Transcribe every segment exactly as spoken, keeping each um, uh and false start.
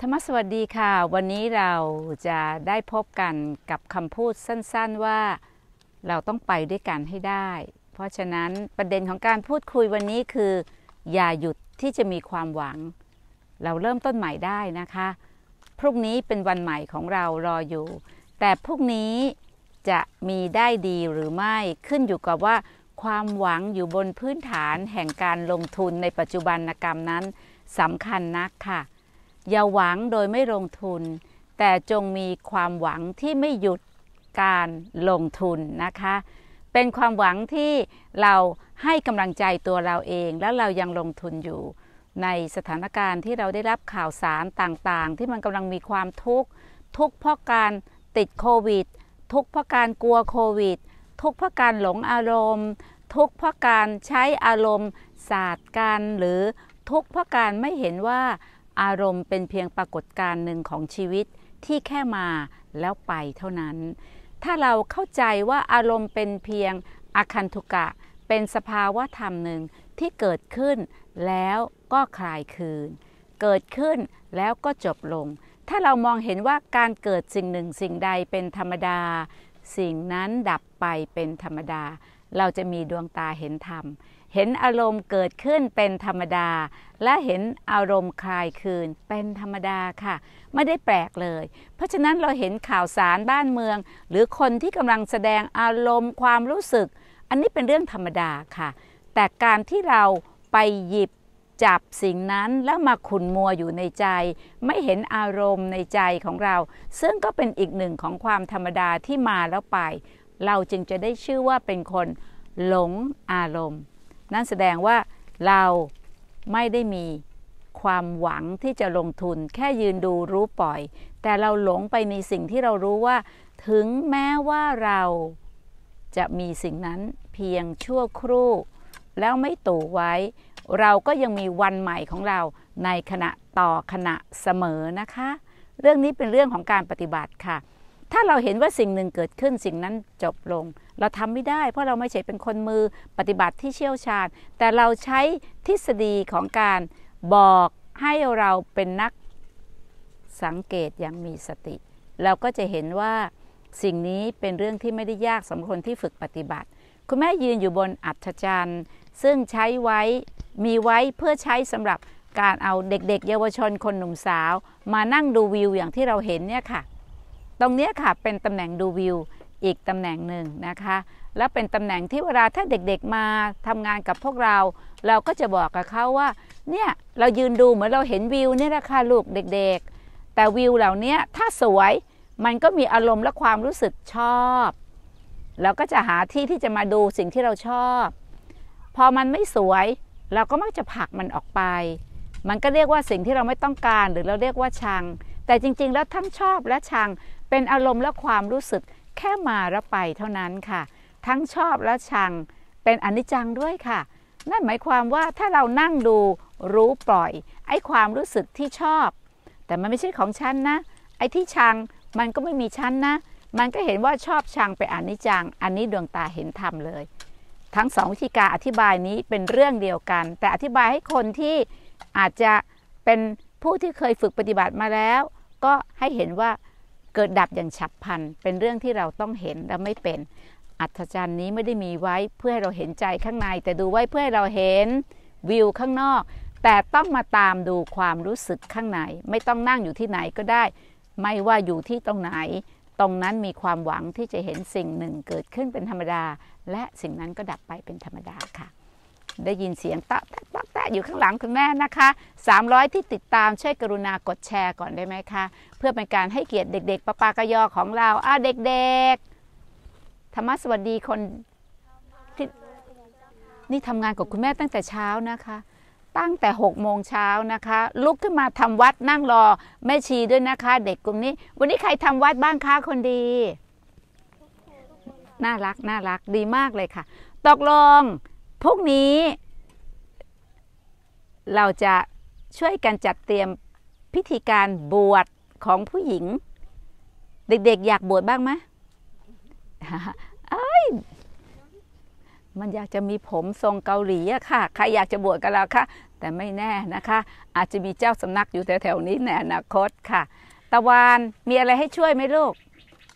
รรมสวัสดีค่ะวันนี้เราจะได้พบกันกับคำพูดสั้นๆว่าเราต้องไปด้วยกันให้ได้เพราะฉะนั้นประเด็นของการพูดคุยวันนี้คืออย่าหยุดที่จะมีความหวังเราเริ่มต้นใหม่ได้นะคะพรุ่งนี้เป็นวันใหม่ของเรารออยู่แต่พรุ่งนี้จะมีได้ดีหรือไม่ขึ้นอยู่กับว่าความหวังอยู่บนพื้นฐานแห่งการลงทุนในปัจจุบันกรรมนั้นสำคัญนักค่ะอย่าหวังโดยไม่ลงทุนแต่จงมีความหวังที่ไม่หยุดการลงทุนนะคะเป็นความหวังที่เราให้กำลังใจตัวเราเองแล้วเรายังลงทุนอยู่ในสถานการณ์ที่เราได้รับข่าวสารต่างๆที่มันกำลังมีความทุกข์ทุกข์เพราะการติดโควิดทุกข์เพราะการกลัวโควิดทุกข์เพราะการหลงอารมณ์ทุกข์เพราะการใช้อารมณ์ศาสตร์กันหรือทุกข์เพราะการไม่เห็นว่าอารมณ์เป็นเพียงปรากฏการณ์หนึ่งของชีวิตที่แค่มาแล้วไปเท่านั้นถ้าเราเข้าใจว่าอารมณ์เป็นเพียงอคันตุกะเป็นสภาวะธรรมหนึ่งที่เกิดขึ้นแล้วก็คลายคืนเกิดขึ้นแล้วก็จบลงถ้าเรามองเห็นว่าการเกิดสิ่งหนึ่งสิ่งใดเป็นธรรมดาสิ่งนั้นดับไปเป็นธรรมดาเราจะมีดวงตาเห็นธรรมเห็นอารมณ์เกิดขึ้นเป็นธรรมดาและเห็นอารมณ์คลายคืนเป็นธรรมดาค่ะไม่ได้แปลกเลยเพราะฉะนั้นเราเห็นข่าวสารบ้านเมืองหรือคนที่กำลังแสดงอารมณ์ความรู้สึกอันนี้เป็นเรื่องธรรมดาค่ะแต่การที่เราไปหยิบจับสิ่งนั้นแล้วมาขุ่นมัวอยู่ในใจไม่เห็นอารมณ์ในใจของเราซึ่งก็เป็นอีกหนึ่งของความธรรมดาที่มาแล้วไปเราจึงจะได้ชื่อว่าเป็นคนหลงอารมณ์นั่นแสดงว่าเราไม่ได้มีความหวังที่จะลงทุนแค่ยืนดูรู้ปล่อยแต่เราหลงไปในสิ่งที่เรารู้ว่าถึงแม้ว่าเราจะมีสิ่งนั้นเพียงชั่วครู่แล้วไม่ตู่ไว้เราก็ยังมีวันใหม่ของเราในขณะต่อขณะเสมอนะคะเรื่องนี้เป็นเรื่องของการปฏิบัติค่ะถ้าเราเห็นว่าสิ่งหนึ่งเกิดขึ้นสิ่งนั้นจบลงเราทำไม่ได้เพราะเราไม่ใช่เป็นคนมือปฏิบัติที่เชี่ยวชาญแต่เราใช้ทฤษฎีของการบอกให้เราเป็นนักสังเกตอย่างมีสติเราก็จะเห็นว่าสิ่งนี้เป็นเรื่องที่ไม่ได้ยากสำหรับคนที่ฝึกปฏิบัติคุณแม่ยืนอยู่บนอัฐจันทร์ซึ่งใช้ไว้มีไว้เพื่อใช้สำหรับการเอาเด็กๆเยาวชนคนหนุ่มสาวมานั่งดูวิวอย่างที่เราเห็นเนี่ยค่ะตรงนี้ค่ะเป็นตำแหน่งดูวิวอีกตำแหน่งหนึ่งนะคะและเป็นตำแหน่งที่เวลาถ้าเด็กๆมาทำงานกับพวกเราเราก็จะบอกกับเขาว่าเนี่ยเรายืนดูเหมือนเราเห็นวิวเนี่ยนะคะลูกเด็กๆแต่วิวเหล่านี้ถ้าสวยมันก็มีอารมณ์และความรู้สึกชอบเราก็จะหาที่ที่จะมาดูสิ่งที่เราชอบพอมันไม่สวยเราก็มักจะผลักมันออกไปมันก็เรียกว่าสิ่งที่เราไม่ต้องการหรือเราเรียกว่าชังแต่จริงๆแล้วทั้งชอบและชังเป็นอารมณ์และความรู้สึกแค่มาแล้วไปเท่านั้นค่ะทั้งชอบและชังเป็นอนิจจังด้วยค่ะนั่นหมายความว่าถ้าเรานั่งดูรู้ปล่อยไอ้ความรู้สึกที่ชอบแต่มันไม่ใช่ของฉันนะไอ้ที่ชังมันก็ไม่มีฉันนะมันก็เห็นว่าชอบชังเป็นอนิจจังอันนี้ดวงตาเห็นธรรมเลยทั้งสองวิธีการอธิบายนี้เป็นเรื่องเดียวกันแต่อธิบายให้คนที่อาจจะเป็นผู้ที่เคยฝึกปฏิบัติมาแล้วก็ให้เห็นว่าเกิดดับอย่างฉับพลันเป็นเรื่องที่เราต้องเห็นและไม่เป็นอัศจรรย์นี้ไม่ได้มีไว้เพื่อให้เราเห็นใจข้างในแต่ดูไว้เพื่อให้เราเห็นวิวข้างนอกแต่ต้องมาตามดูความรู้สึกข้างในไม่ต้องนั่งอยู่ที่ไหนก็ได้ไม่ว่าอยู่ที่ตรงไหนตรงนั้นมีความหวังที่จะเห็นสิ่งหนึ่งเกิดขึ้นเป็นธรรมดาและสิ่งนั้นก็ดับไปเป็นธรรมดาค่ะได้ยินเสียงตะตะตะตะอยู่ข้างหลังคุณแม่นะคะสามร้อยที่ติดตามช่วยกรุณากดแชร์ก่อนได้ไหมคะเพื่อเป็นการให้เกียรติเด็กๆปะปากะยอของเราอ่ะเด็กๆธรรมะสวัสดีคนที่นี่ทำงานกับคุณแม่ตั้งแต่เช้านะคะตั้งแต่หกโมงเช้านะคะลุกขึ้นมาทำวัดนั่งรอแม่ชีด้วยนะคะเด็กกลุ่มนี้วันนี้ใครทำวัดบ้างคะคนดีน่ารักน่ารักดีมากเลยค่ะตกลงพวกนี้เราจะช่วยกันจัดเตรียมพิธีการบวชของผู้หญิงเด็กๆอยากบวชบ้างไหมเอ้ยมันอยากจะมีผมทรงเกาหลีอะค่ะใครอยากจะบวชกันแล้วค่ะแต่ไม่แน่นะคะอาจจะมีเจ้าสำนักอยู่แถวๆนี้ในอนาคตค่ะตะวันมีอะไรให้ช่วยไหมลูก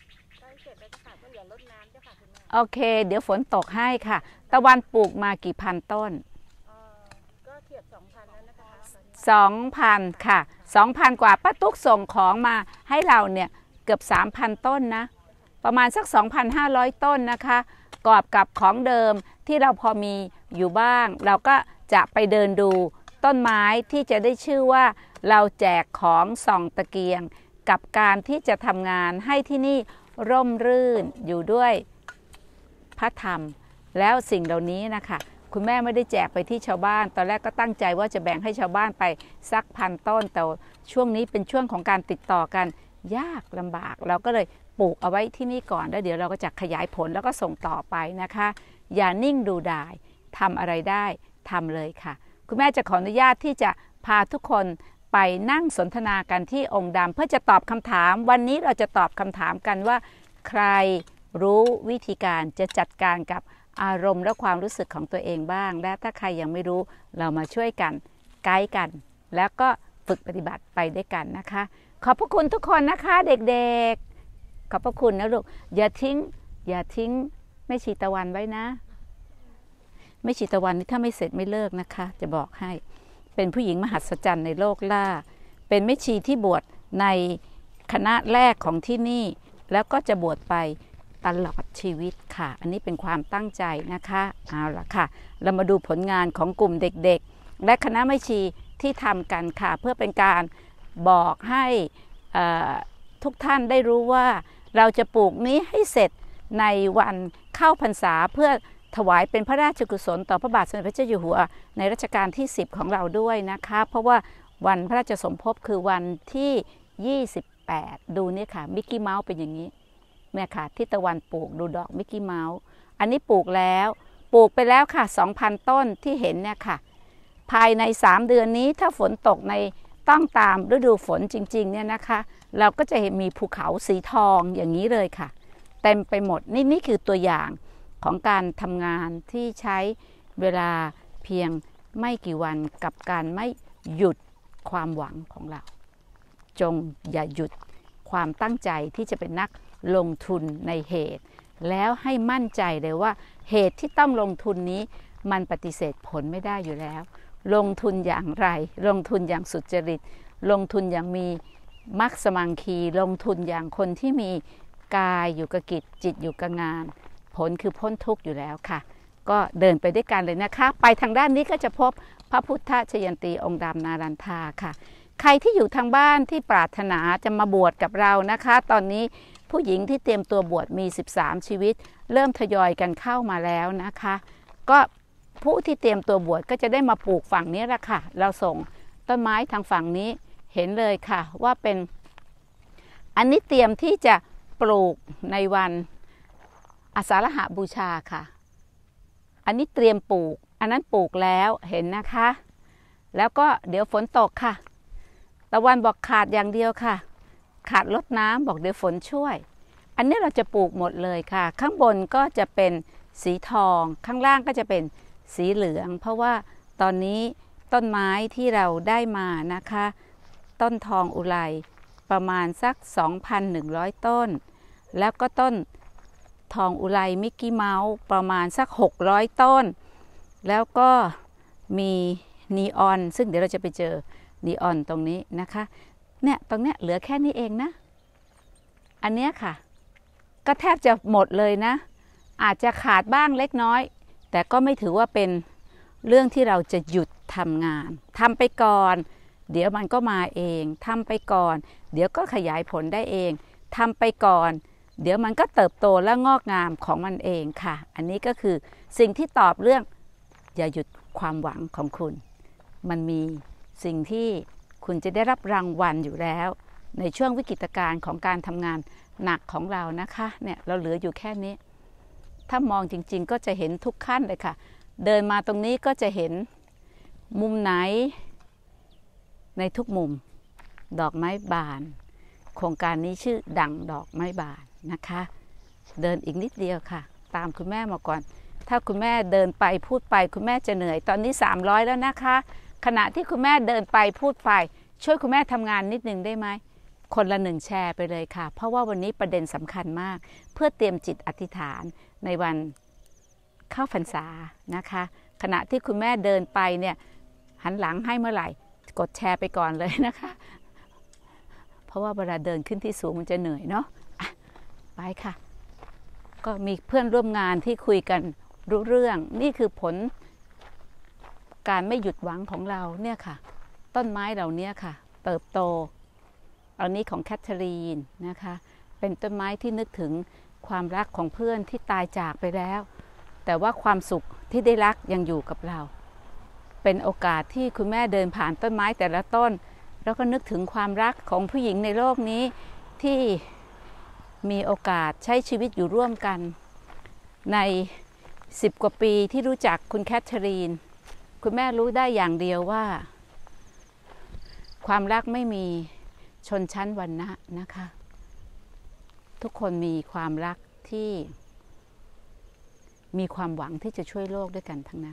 โอเคเดี๋ยวฝนตกให้ค่ะตะวันปลูกมากี่พันต้นก็เทียบสองพันแล้วนะคะสองพันค่ะสองพันกว่าป้าตุ๊กส่งของมาให้เราเนี่ยเกือบสามพันต้นนะประมาณสัก สองพันห้าร้อย ต้นนะคะกอบกับของเดิมที่เราพอมีอยู่บ้างเราก็จะไปเดินดูต้นไม้ที่จะได้ชื่อว่าเราแจกของส่องตะเกียงกับการที่จะทำงานให้ที่นี่ร่มรื่นอยู่ด้วยพระธรรมแล้วสิ่งเหล่านี้นะคะคุณแม่ไม่ได้แจกไปที่ชาวบ้านตอนแรกก็ตั้งใจว่าจะแบ่งให้ชาวบ้านไปสักพันต้นแต่ช่วงนี้เป็นช่วงของการติดต่อกันยากลำบากเราก็เลยปลูกเอาไว้ที่นี่ก่อนแล้วเดี๋ยวเราก็จะขยายผลแล้วก็ส่งต่อไปนะคะอย่านิ่งดูดายทำอะไรได้ทำเลยค่ะคุณแม่จะขออนุญาตที่จะพาทุกคนไปนั่งสนทนากันที่องค์ดำเพื่อจะตอบคำถามวันนี้เราจะตอบคำถามกันว่าใครรู้วิธีการจะจัดการกับอารมณ์และความรู้สึกของตัวเองบ้างและถ้าใครยังไม่รู้เรามาช่วยกันไกด์กันแล้วก็ฝึกปฏิบัติไปด้วยกันนะคะขอบพระคุณทุกคนนะคะเด็กๆขอบพระคุณนะลูกอย่าทิ้งอย่าทิ้งแม่ชีตะวันไว้นะแม่ชีตะวันนี่ถ้าไม่เสร็จไม่เลิกนะคะจะบอกให้เป็นผู้หญิงมหัศจรรย์ในโลกล่าเป็นแม่ชีที่บวชในคณะแรกของที่นี่แล้วก็จะบวชไปตลอดชีวิตค่ะอันนี้เป็นความตั้งใจนะคะเอาล่ะค่ะเรามาดูผลงานของกลุ่มเด็กๆและคณะแม่ชีที่ทำกันค่ะเพื่อเป็นการบอกให้ทุกท่านได้รู้ว่าเราจะปลูกนี้ให้เสร็จในวันเข้าพรรษาเพื่อถวายเป็นพระราชกุศลต่อพระบาทสมเด็จพระเจ้าอยู่หัวในรัชกาลที่สิบของเราด้วยนะคะเพราะว่าวันพระราชสมภพคือวันที่ยี่สิบแปดดูนี่ค่ะมิกกี้เมาส์เป็นอย่างนี้เนี่ยค่ะที่ตะวันปลูกดูดอกมิกกี้เมาส์อันนี้ปลูกแล้วปลูกไปแล้วค่ะ สองพัน ต้นที่เห็นเนี่ยค่ะภายในสามเดือนนี้ถ้าฝนตกในต้องตามฤดูฝนจริงๆเนี่ยนะคะเราก็จะเห็นมีภูเขาสีทองอย่างนี้เลยค่ะเต็มไปหมดนี่นี่คือตัวอย่างของการทำงานที่ใช้เวลาเพียงไม่กี่วันกับการไม่หยุดความหวังของเราจงอย่าหยุดความตั้งใจที่จะเป็นนักลงทุนในเหตุแล้วให้มั่นใจเลยว่าเหตุที่ต้องลงทุนนี้มันปฏิเสธผลไม่ได้อยู่แล้วลงทุนอย่างไรลงทุนอย่างสุจริตลงทุนอย่างมีมรรคสมังคีลงทุนอย่างคนที่มีกายอยู่กับกิจจิตอยู่กับงานผลคือพ้นทุกข์อยู่แล้วค่ะก็เดินไปด้วยกันเลยนะคะไปทางด้านนี้ก็จะพบพระพุทธชยันตีองค์ดำนารันทาค่ะใครที่อยู่ทางบ้านที่ปรารถนาจะมาบวชกับเรานะคะตอนนี้ผู้หญิงที่เตรียมตัวบวชมีสิบสามชีวิตเริ่มทยอยกันเข้ามาแล้วนะคะก็ผู้ที่เตรียมตัวบวชก็จะได้มาปลูกฝั่งนี้แหละค่ะเราส่งต้นไม้ทางฝั่งนี้เห็นเลยค่ะว่าเป็นอันนี้เตรียมที่จะปลูกในวันอาสาฬหบูชาค่ะอันนี้เตรียมปลูกอันนั้นปลูกแล้วเห็นนะคะแล้วก็เดี๋ยวฝนตกค่ะตะวันบอกขาดอย่างเดียวค่ะขาดรดน้ำบอกเดี๋ยวฝนช่วยอันนี้เราจะปลูกหมดเลยค่ะข้างบนก็จะเป็นสีทองข้างล่างก็จะเป็นสีเหลืองเพราะว่าตอนนี้ต้นไม้ที่เราได้มานะคะต้นทองอุไรประมาณสัก สองพันหนึ่งร้อย ต้นแล้วก็ต้นทองอุไรมิกกี้เมาส์ประมาณสักหกร้อยต้นแล้วก็มีนีออนซึ่งเดี๋ยวเราจะไปเจอนีออนตรงนี้นะคะเนี่ยตรงเนี้ยเหลือแค่นี้เองนะอันเนี้ยค่ะก็แทบจะหมดเลยนะอาจจะขาดบ้างเล็กน้อยแต่ก็ไม่ถือว่าเป็นเรื่องที่เราจะหยุดทำงานทำไปก่อนเดี๋ยวมันก็มาเองทำไปก่อนเดี๋ยวก็ขยายผลได้เองทำไปก่อนเดี๋ยวมันก็เติบโตและงอกงามของมันเองค่ะอันนี้ก็คือสิ่งที่ตอบเรื่องอย่าหยุดความหวังของคุณมันมีสิ่งที่คุณจะได้รับรางวัลอยู่แล้วในช่วงวิกฤตการณ์ของการทำงานหนักของเรานะคะเนี่ยเราเหลืออยู่แค่นี้ถ้ามองจริงๆก็จะเห็นทุกขั้นเลยค่ะเดินมาตรงนี้ก็จะเห็นมุมไหนในทุกมุมดอกไม้บานโครงการนี้ชื่อดังดอกไม้บานนะคะเดินอีกนิดเดียวค่ะตามคุณแม่มาก่อนถ้าคุณแม่เดินไปพูดไปคุณแม่จะเหนื่อยตอนนี้สามร้อยแล้วนะคะขณะที่คุณแม่เดินไปพูดไปช่วยคุณแม่ทำงานนิดนึงได้ไหมคนละหนึ่งแชร์ไปเลยค่ะเพราะว่าวันนี้ประเด็นสำคัญมากเพื่อเตรียมจิตอธิษฐานในวันเข้าพรรษานะคะขณะที่คุณแม่เดินไปเนี่ยหันหลังให้เมื่อไหร่กดแชร์ไปก่อนเลยนะคะเพราะว่าเวลาเดินขึ้นที่สูงมันจะเหนื่อยเนาะไปค่ะก็มีเพื่อนร่วมงานที่คุยกันรู้เรื่องนี่คือผลการไม่หยุดหวังของเราเนี่ยค่ะต้นไม้เหล่านี้ค่ะเติบโตอันนี้ของแคทเธอรีนนะคะเป็นต้นไม้ที่นึกถึงความรักของเพื่อนที่ตายจากไปแล้วแต่ว่าความสุขที่ได้รักยังอยู่กับเราเป็นโอกาสที่คุณแม่เดินผ่านต้นไม้แต่ละต้นแล้วก็นึกถึงความรักของผู้หญิงในโลกนี้ที่มีโอกาสใช้ชีวิตอยู่ร่วมกันในสิบกว่าปีที่รู้จักคุณแคทเธอรีนคุณแม่รู้ได้อย่างเดียวว่าความรักไม่มีชนชั้นวรรณะนะคะทุกคนมีความรักที่มีความหวังที่จะช่วยโลกด้วยกันทั้งนั้น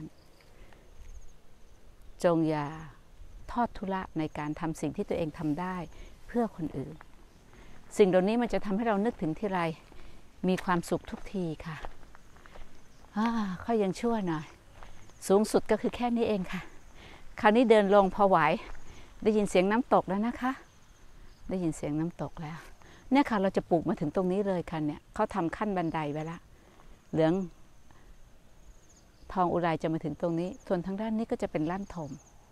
จงอย่าทอดทุระในการทำสิ่งที่ตัวเองทำได้เพื่อคนอื่นสิ่งเหล่านี้มันจะทำให้เรานึกถึงทีไรมีความสุขทุกทีค่ะเขายังชั่วหน่อยสูงสุดก็คือแค่นี้เองค่ะคราวนี้เดินลงพอไหวได้ยินเสียงน้ำตกแล้วนะคะได้ยินเสียงน้ำตกแล้วเนี่ยค่ะเราจะปลูกมาถึงตรงนี้เลยค่ะเนี่ยเขาทำขั้นบันไดไว้ละเหลืองทองอุไรจะมาถึงตรงนี้ส่วนทางด้านนี้ก็จะเป็นลั่นทม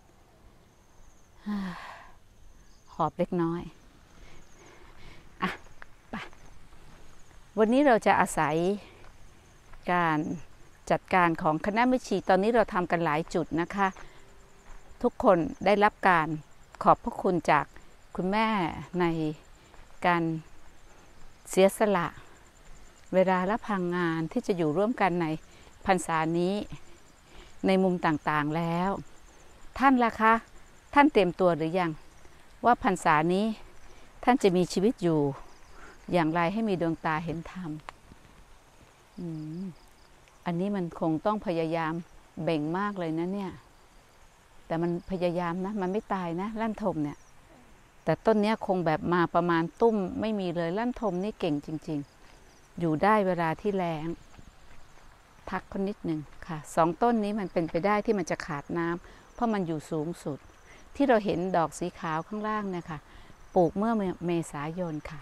หอบเล็กน้อยอ่ะไปวันนี้เราจะอาศัยการจัดการของคณะแม่ชีตอนนี้เราทำกันหลายจุดนะคะทุกคนได้รับการขอบพระคุณจากคุณแม่ในการเสียสละเวลาและพลังงานที่จะอยู่ร่วมกันในพรรษานี้ในมุมต่างๆแล้วท่านล่ะคะท่านเตรียมตัวหรือยังว่าพรรษานี้ท่านจะมีชีวิตอยู่อย่างไรให้มีดวงตาเห็นธรรมอืมอันนี้มันคงต้องพยายามเบ่งมากเลยนะเนี่ยแต่มันพยายามนะมันไม่ตายนะลั่นทมเนี่ยแต่ต้นนี้คงแบบมาประมาณตุ้มไม่มีเลยลั่นทมนี่เก่งจริงๆอยู่ได้เวลาที่แล้งพักคนนิดหนึ่งค่ะสองต้นนี้มันเป็นไปได้ที่มันจะขาดน้ำเพราะมันอยู่สูงสุดที่เราเห็นดอกสีขาวข้างล่างเนี่ยค่ะปลูกเมื่อเมษายนค่ะ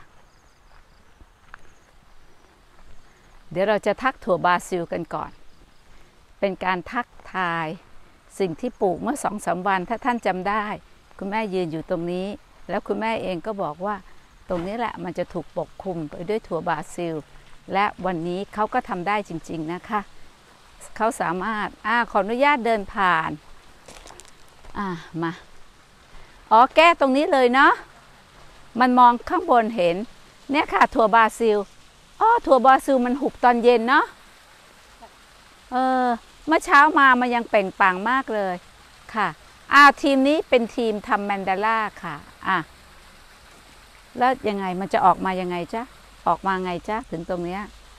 เดี๋ยวเราจะทักถั่วบราซิลกันก่อนเป็นการทักทายสิ่งที่ปลูกเมื่อสองสามวันถ้าท่านจำได้คุณแม่ยืนอยู่ตรงนี้แล้วคุณแม่เองก็บอกว่าตรงนี้แหละมันจะถูกปกคลุมไปด้วยถั่วบราซิลและวันนี้เขาก็ทำได้จริงๆนะคะเขาสามารถอ่าขออนุญาตเดินผ่านอ่ามาอ๋อแก้ตรงนี้เลยเนาะมันมองข้างบนเห็นเนี่ยค่ะถั่วบราซิลอ๋อถั่วบราซิลมันหุบตอนเย็นเนาะเออเมื่อเช้ามามันยังเปล่งปลั่งมากเลยค่ะอ่าทีมนี้เป็นทีมทำแมนดาล่าค่ะอ่ะแล้วยังไงมันจะออกมายังไงจ๊ะออกมาไงจ๊ะถึงตรงเนี้ย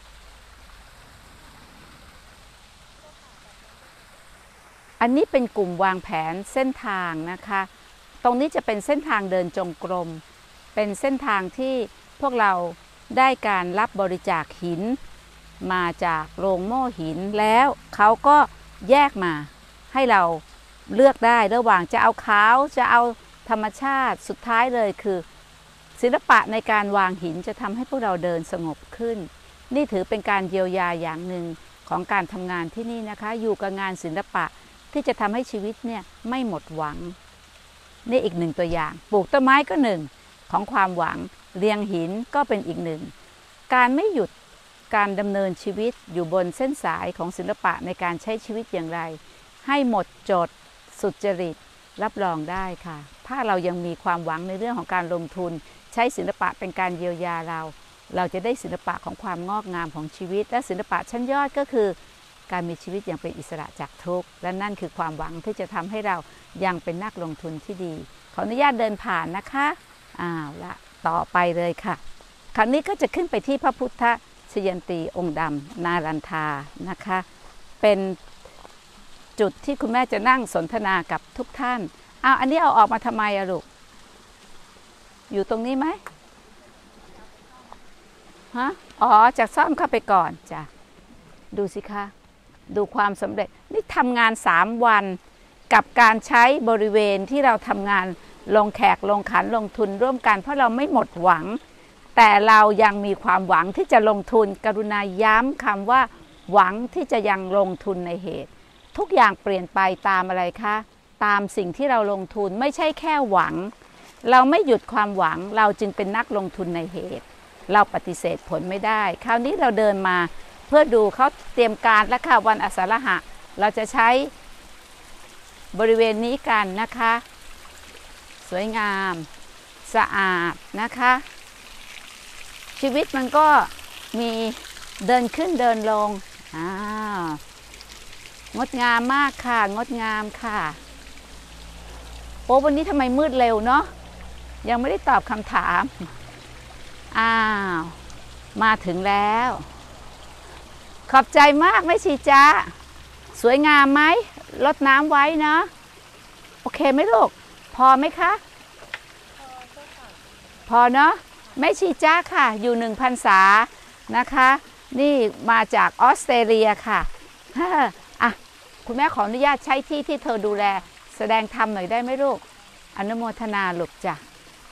อันนี้เป็นกลุ่มวางแผนเส้นทางนะคะตรงนี้จะเป็นเส้นทางเดินจงกรมเป็นเส้นทางที่พวกเราได้การรับบริจาคหินมาจากโรงโม่หินแล้วเขาก็แยกมาให้เราเลือกได้ระหว่างจะเอาขาวจะเอาธรรมชาติสุดท้ายเลยคือศิลปะในการวางหินจะทำให้พวกเราเดินสงบขึ้นนี่ถือเป็นการเยียวยาอย่างหนึ่งของการทำงานที่นี่นะคะอยู่กับงานศิลปะที่จะทำให้ชีวิตเนี่ยไม่หมดหวังนี่อีกหนึ่งตัวอย่างปลูกต้นไม้ก็หนึ่งของความหวังเรียงหินก็เป็นอีกหนึ่งการไม่หยุดการดำเนินชีวิตอยู่บนเส้นสายของศิลปะในการใช้ชีวิตอย่างไรให้หมดจดสุจริตรับรองได้ค่ะถ้าเรายังมีความหวังในเรื่องของการลงทุนใช้ศิลปะเป็นการเยียวยาเราเราจะได้ศิลปะของความงอกงามของชีวิตและศิลปะชั้นยอดก็คือการมีชีวิตอย่างเป็นอิสระจากทุกข์และนั่นคือความหวังที่จะทำให้เรายังเป็นนักลงทุนที่ดีขออนุญาตเดินผ่านนะคะอ้าวละต่อไปเลยค่ะคราวนี้ก็จะขึ้นไปที่พระพุทธชยันตีองค์ดำนารันทานะคะเป็นจุดที่คุณแม่จะนั่งสนทนากับทุกท่านอ้าวอันนี้เอาออกมาทำไมอะลูกอยู่ตรงนี้ไหมฮะอ๋อจากซ่อมเข้าไปก่อนจ้ะดูสิคะดูความสำเร็จนี่ทำงานสามวันกับการใช้บริเวณที่เราทำงานลงแขกลงขันลงทุนร่วมกันเพราะเราไม่หมดหวังแต่เรายังมีความหวังที่จะลงทุนกรุณาย้ำคำว่าหวังที่จะยังลงทุนในเหตุทุกอย่างเปลี่ยนไปตามอะไรคะตามสิ่งที่เราลงทุนไม่ใช่แค่หวังเราไม่หยุดความหวังเราจึงเป็นนักลงทุนในเหตุเราปฏิเสธผลไม่ได้คราวนี้เราเดินมาเพื่อดูเขาเตรียมการและค่ะวันอาสาฬหะเราจะใช้บริเวณนี้กันนะคะสวยงามสะอาดนะคะชีวิตมันก็มีเดินขึ้นเดินลงอ้าวงดงามมากค่ะงดงามค่ะโอ้วันนี้ทำไมมืดเร็วเนาะยังไม่ได้ตอบคำถามอ้าวมาถึงแล้วขอบใจมากไม่ชีจ้าสวยงามไหมรดน้ำไว้เนาะโอเคไหมลูกพอไหมคะพอเนาะไม่ชีจ้าค่ะอยู่หนึ่งพรรษานะคะนี่มาจากออสเตรเลียค่ะอ่ะคุณแม่ขออนุญาตใช้ที่ที่เธอดูแลแสดงธรรมหน่อยได้ไหมลูกอนุโมทนาลูกจ้ะ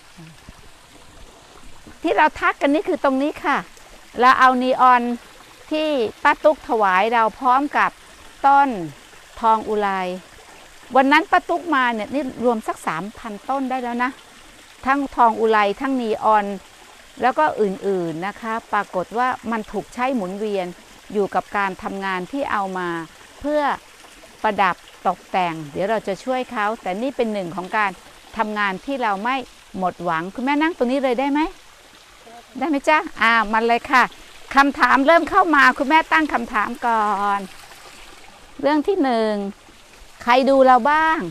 ที่เราทักกันนี่คือตรงนี้ค่ะเราเอานีออนที่ป้าตุ๊กถวายเราพร้อมกับต้นทองอุไรวันนั้นป้าตุ๊กมาเนี่ยนี่รวมสักสามพันต้นได้แล้วนะทั้งทองอุไรทั้งนีออนแล้วก็อื่นๆนะคะปรากฏว่ามันถูกใช้หมุนเวียนอยู่กับการทำงานที่เอามาเพื่อประดับตกแต่งเดี๋ยวเราจะช่วยเขาแต่นี่เป็นหนึ่งของการทำงานที่เราไม่หมดหวังคุณแม่นั่งตรงนี้เลยได้ไหมได้ไหมจ๊ะอ่ามันเลยค่ะคำถามเริ่มเข้ามาคุณแม่ตั้งคำถามก่อนเรื่องที่หนึ่งใครดูเราบ้าง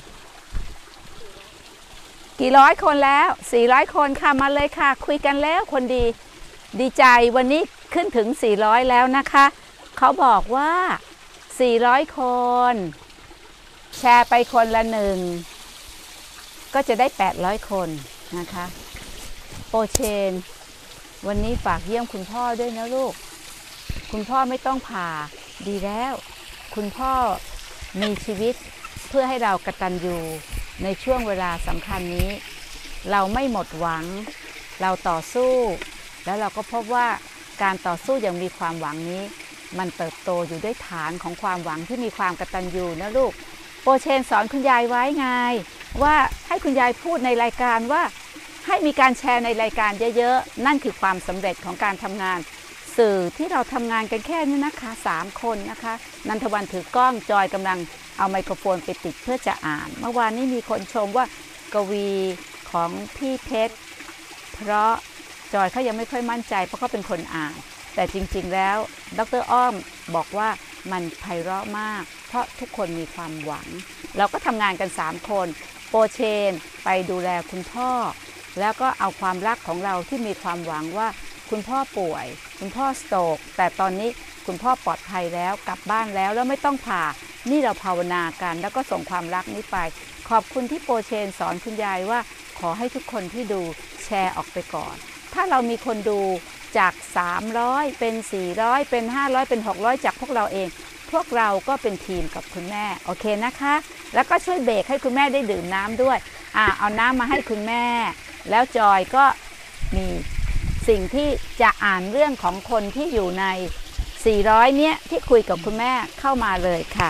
กี่ร้อยคนแล้วสี่ร้อยคนค่ะมาเลยค่ะคุยกันแล้วคนดีดีใจวันนี้ขึ้นถึงสี่ร้อยแล้วนะคะเขาบอกว่าสี่ร้อยคนแชร์ไปคนละหนึ่งก็จะได้แปดร้อยคนนะคะโปเชนวันนี้ฝากเยี่ยมคุณพ่อด้วยนะลูกคุณพ่อไม่ต้องผ่าดีแล้วคุณพ่อมีชีวิตเพื่อให้เรากตัญญูในช่วงเวลาสำคัญนี้เราไม่หมดหวังเราต่อสู้แล้วเราก็พบว่าการต่อสู้อย่างมีความหวังนี้มันเติบโตอยู่ด้วยฐานของความหวังที่มีความกตัญญูนะลูกโปเชนสอนคุณยายไว้ไงว่าให้คุณยายพูดในรายการว่าให้มีการแชร์ในรายการเยอะๆนั่นคือความสำเร็จของการทำงานสื่อที่เราทำงานกันแค่นี้นะคะสามคนนะคะนันทวันถือกล้องจอยกำลังเอาไมโครโฟนไปติดเพื่อจะอ่านเมื่อวานนี้มีคนชมว่ากวีของพี่เพชรเพราะจอยเขายังไม่ค่อยมั่นใจเพราะเขาเป็นคนอ่านแต่จริงๆแล้วดร.อ้อมบอกว่ามันไพเราะมากเพราะทุกคนมีความหวังเราก็ทำงานกันสามคนโปเชนไปดูแลคุณพ่อแล้วก็เอาความรักของเราที่มีความหวังว่าคุณพ่อป่วยคุณพ่อสโตรกแต่ตอนนี้คุณพ่อปลอดภัยแล้วกลับบ้านแล้วแล้วไม่ต้องผ่านี่เราภาวนากันแล้วก็ส่งความรักนี้ไปขอบคุณที่โปเชนสอนคุณยายว่าขอให้ทุกคนที่ดูแชร์ออกไปก่อนถ้าเรามีคนดูจากสามร้อยเป็นสี่ร้อยเป็นห้าร้อยเป็นหกร้อยจากพวกเราเองพวกเราก็เป็นทีมกับคุณแม่โอเคนะคะแล้วก็ช่วยเบรกให้คุณแม่ได้ดื่มน้ำด้วยอ่าเอาน้ำมาให้คุณแม่แล้วจอยก็มีสิ่งที่จะอ่านเรื่องของคนที่อยู่ในสี่ร้อยเนี้ยที่คุยกับคุณแม่เข้ามาเลยค่ะ